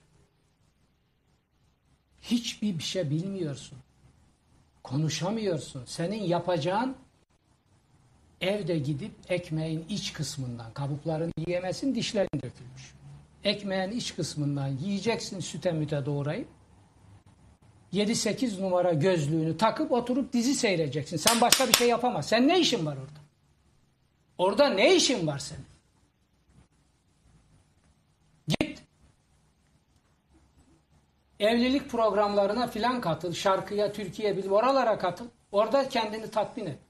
Hiçbir şey bilmiyorsun. Konuşamıyorsun. Senin yapacağın evde gidip ekmeğin iç kısmından kabuklarını yiyemezsin, dişlerin dökülmüş. Ekmeğin iç kısmından yiyeceksin süte müte doğrayıp 7-8 numara gözlüğünü takıp oturup dizi seyredeceksin. Sen başka bir şey yapamazsın. Sen ne işin var orada? Orada ne işin var senin? Git. Evlilik programlarına filan katıl. Şarkıya, Türkiye bil. Oralara katıl. Orada kendini tatmin et.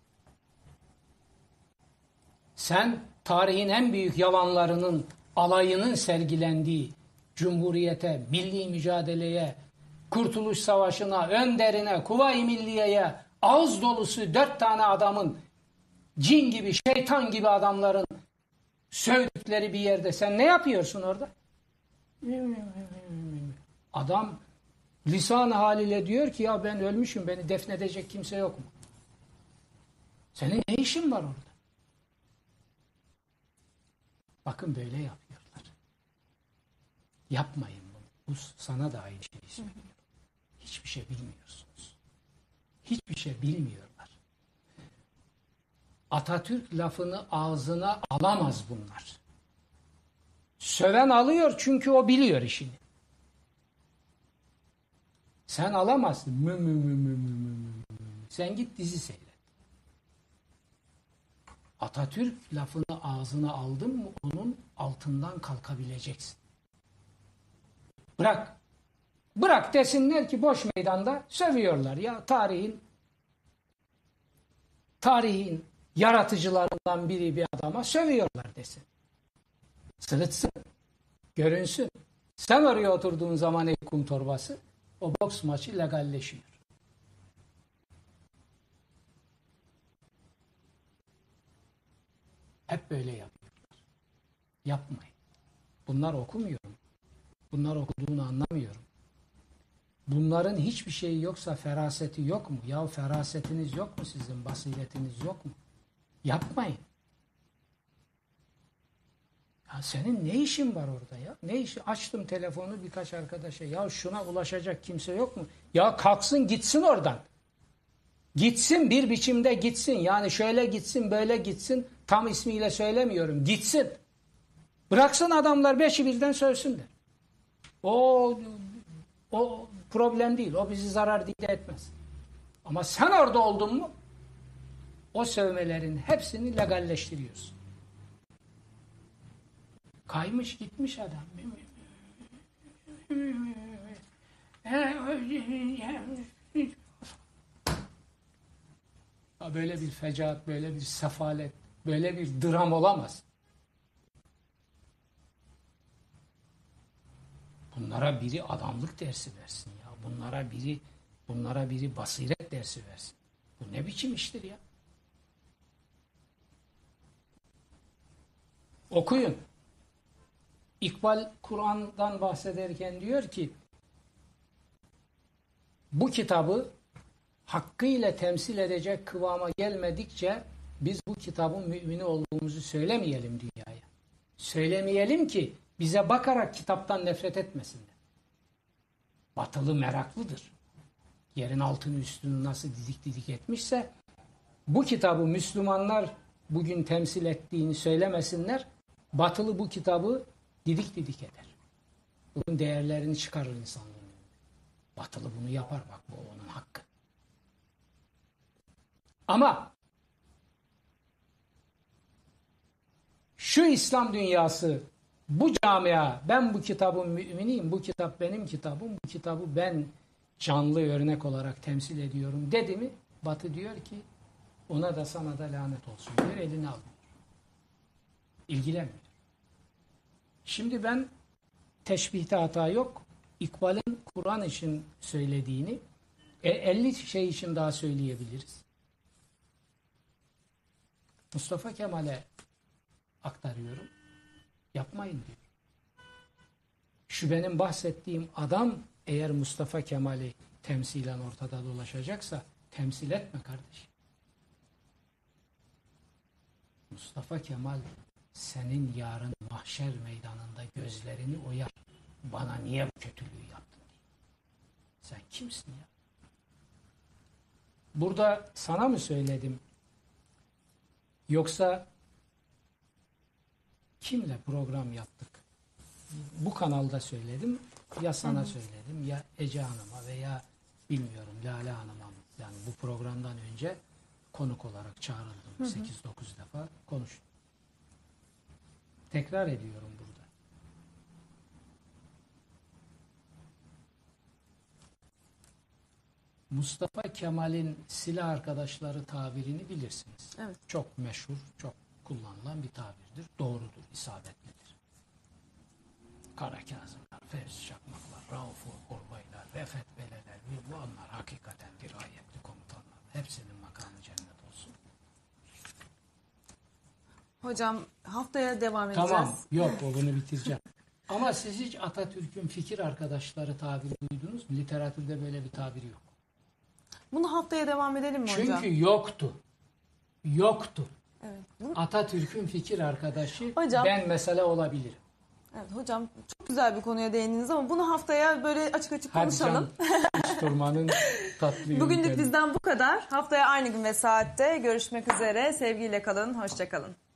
Sen tarihin en büyük yalanlarının alayının sergilendiği Cumhuriyete, milli mücadeleye, Kurtuluş Savaşı'na, önderine, Kuvayi Milliye'ye ağız dolusu 4 tane adamın cin gibi, şeytan gibi adamların sövdükleri bir yerde sen ne yapıyorsun orada? Adam lisan haliyle diyor ki ya ben ölmüşüm, beni defnedecek kimse yok mu? Senin ne işin var orada? Bakın böyle yapıyorlar. Yapmayın bunu. Bu sana da aynı şeyi söylüyorum. Hiçbir şey bilmiyorsunuz. Hiçbir şey bilmiyorlar. Atatürk lafını ağzına alamaz bunlar. Söven alıyor çünkü o biliyor işini. Sen alamazsın. Sen git dizi seyret. Atatürk lafını ağzına aldın mı onun altından kalkabileceksin. Bırak. Bırak desinler ki boş meydanda sövüyorlar ya, tarihin yaratıcılarından biri bir adama sövüyorlar desin. Sırıtsın. Görünsün. Sen oraya oturduğun zaman ey kum torbası, o boks maçı legalleşiyor. Hep böyle yapıyorlar. Yapmayın. Bunlar okumuyorum. Bunlar okuduğunu anlamıyorum. Bunların hiçbir şeyi yoksa feraseti yok mu? Ya ferasetiniz yok mu sizin? Basiretiniz yok mu? Yapmayın. Ya senin ne işin var orada ya? Ne işi? Açtım telefonu birkaç arkadaşa. Ya şuna ulaşacak kimse yok mu? Ya kalksın gitsin oradan. Gitsin, bir biçimde gitsin. Yani şöyle gitsin, böyle gitsin. Tam ismiyle söylemiyorum. Gitsin. Bıraksın adamlar beşi birden sövsünler. O problem değil. O bizi zarar değil etmez. Ama sen orada oldun mu o sövmelerin hepsini legalleştiriyorsun. Kaymış gitmiş adam. Böyle bir fecaat, böyle bir sefalet, böyle bir dram olamaz. Bunlara biri adamlık dersi versin ya. Bunlara biri basiret dersi versin. Bu ne biçim iştir ya? Okuyun. İkbal Kur'an'dan bahsederken diyor ki bu kitabı hakkıyla temsil edecek kıvama gelmedikçe biz bu kitabın mümini olduğumuzu söylemeyelim dünyaya. Söylemeyelim ki bize bakarak kitaptan nefret etmesinler. Batılı meraklıdır. Yerin altını üstünü nasıl didik didik etmişse bu kitabı Müslümanlar bugün temsil ettiğini söylemesinler. Batılı bu kitabı didik didik eder. Bunun değerlerini çıkarır insanlığın önüne. Batılı bunu yapar, bak bu onun hakkı. Ama şu İslam dünyası, bu camia, ben bu kitabın müminiyim, bu kitap benim kitabım, bu kitabı ben canlı örnek olarak temsil ediyorum dedi mi, Batı diyor ki ona da sana da lanet olsun diyor, elini almıyor. İlgilenmiyor. Şimdi ben teşbihte hata yok. İkbal'in Kur'an için söylediğini 50 şey için daha söyleyebiliriz. Mustafa Kemal'e aktarıyorum. Yapmayın diyor. Şu benim bahsettiğim adam eğer Mustafa Kemal'i temsilen ortada dolaşacaksa temsil etme kardeşim. Mustafa Kemal senin yarın mahşer meydanında gözlerini oyar. Bana niye bu kötülüğü yaptın diye. Sen kimsin ya? Burada sana mı söyledim? Yoksa kimle program yaptık? Bu kanalda söyledim. Ya sana söyledim ya Ece Hanım'a veya bilmiyorum Lale Hanım'a. Yani bu programdan önce konuk olarak çağrıldım. 8-9 defa konuştum. Tekrar ediyorum burada. Mustafa Kemal'in silah arkadaşları tabirini bilirsiniz. Evet. Çok meşhur, çok kullanılan bir tabirdir. Doğrudur, isabetlidir. Kara Kazımlar, Fevzi Çakmaklar, Rauf Orbaylar, Refet Beleler, bunlar hakikaten dirayetli komutanlar. Hepsinin makamı cennet olsun. Hocam haftaya devam edeceğiz. Tamam, yok o bunu bitireceğim. Ama siz hiç Atatürk'ün fikir arkadaşları tabiri duydunuz mu? Literatürde böyle bir tabir yok. Bunu haftaya devam edelim mi hocam? Çünkü yoktu. Yoktu. Evet. Atatürk'ün fikir arkadaşı Hocam, ben mesela olabilirim. Evet hocam çok güzel bir konuya değindiniz ama bunu haftaya böyle açık açık konuşalım. Hiç durmanın tatlı Bugünlük yöntemi. bizden bu kadar. Haftaya aynı gün ve saatte görüşmek üzere. Sevgiyle kalın, hoşça kalın.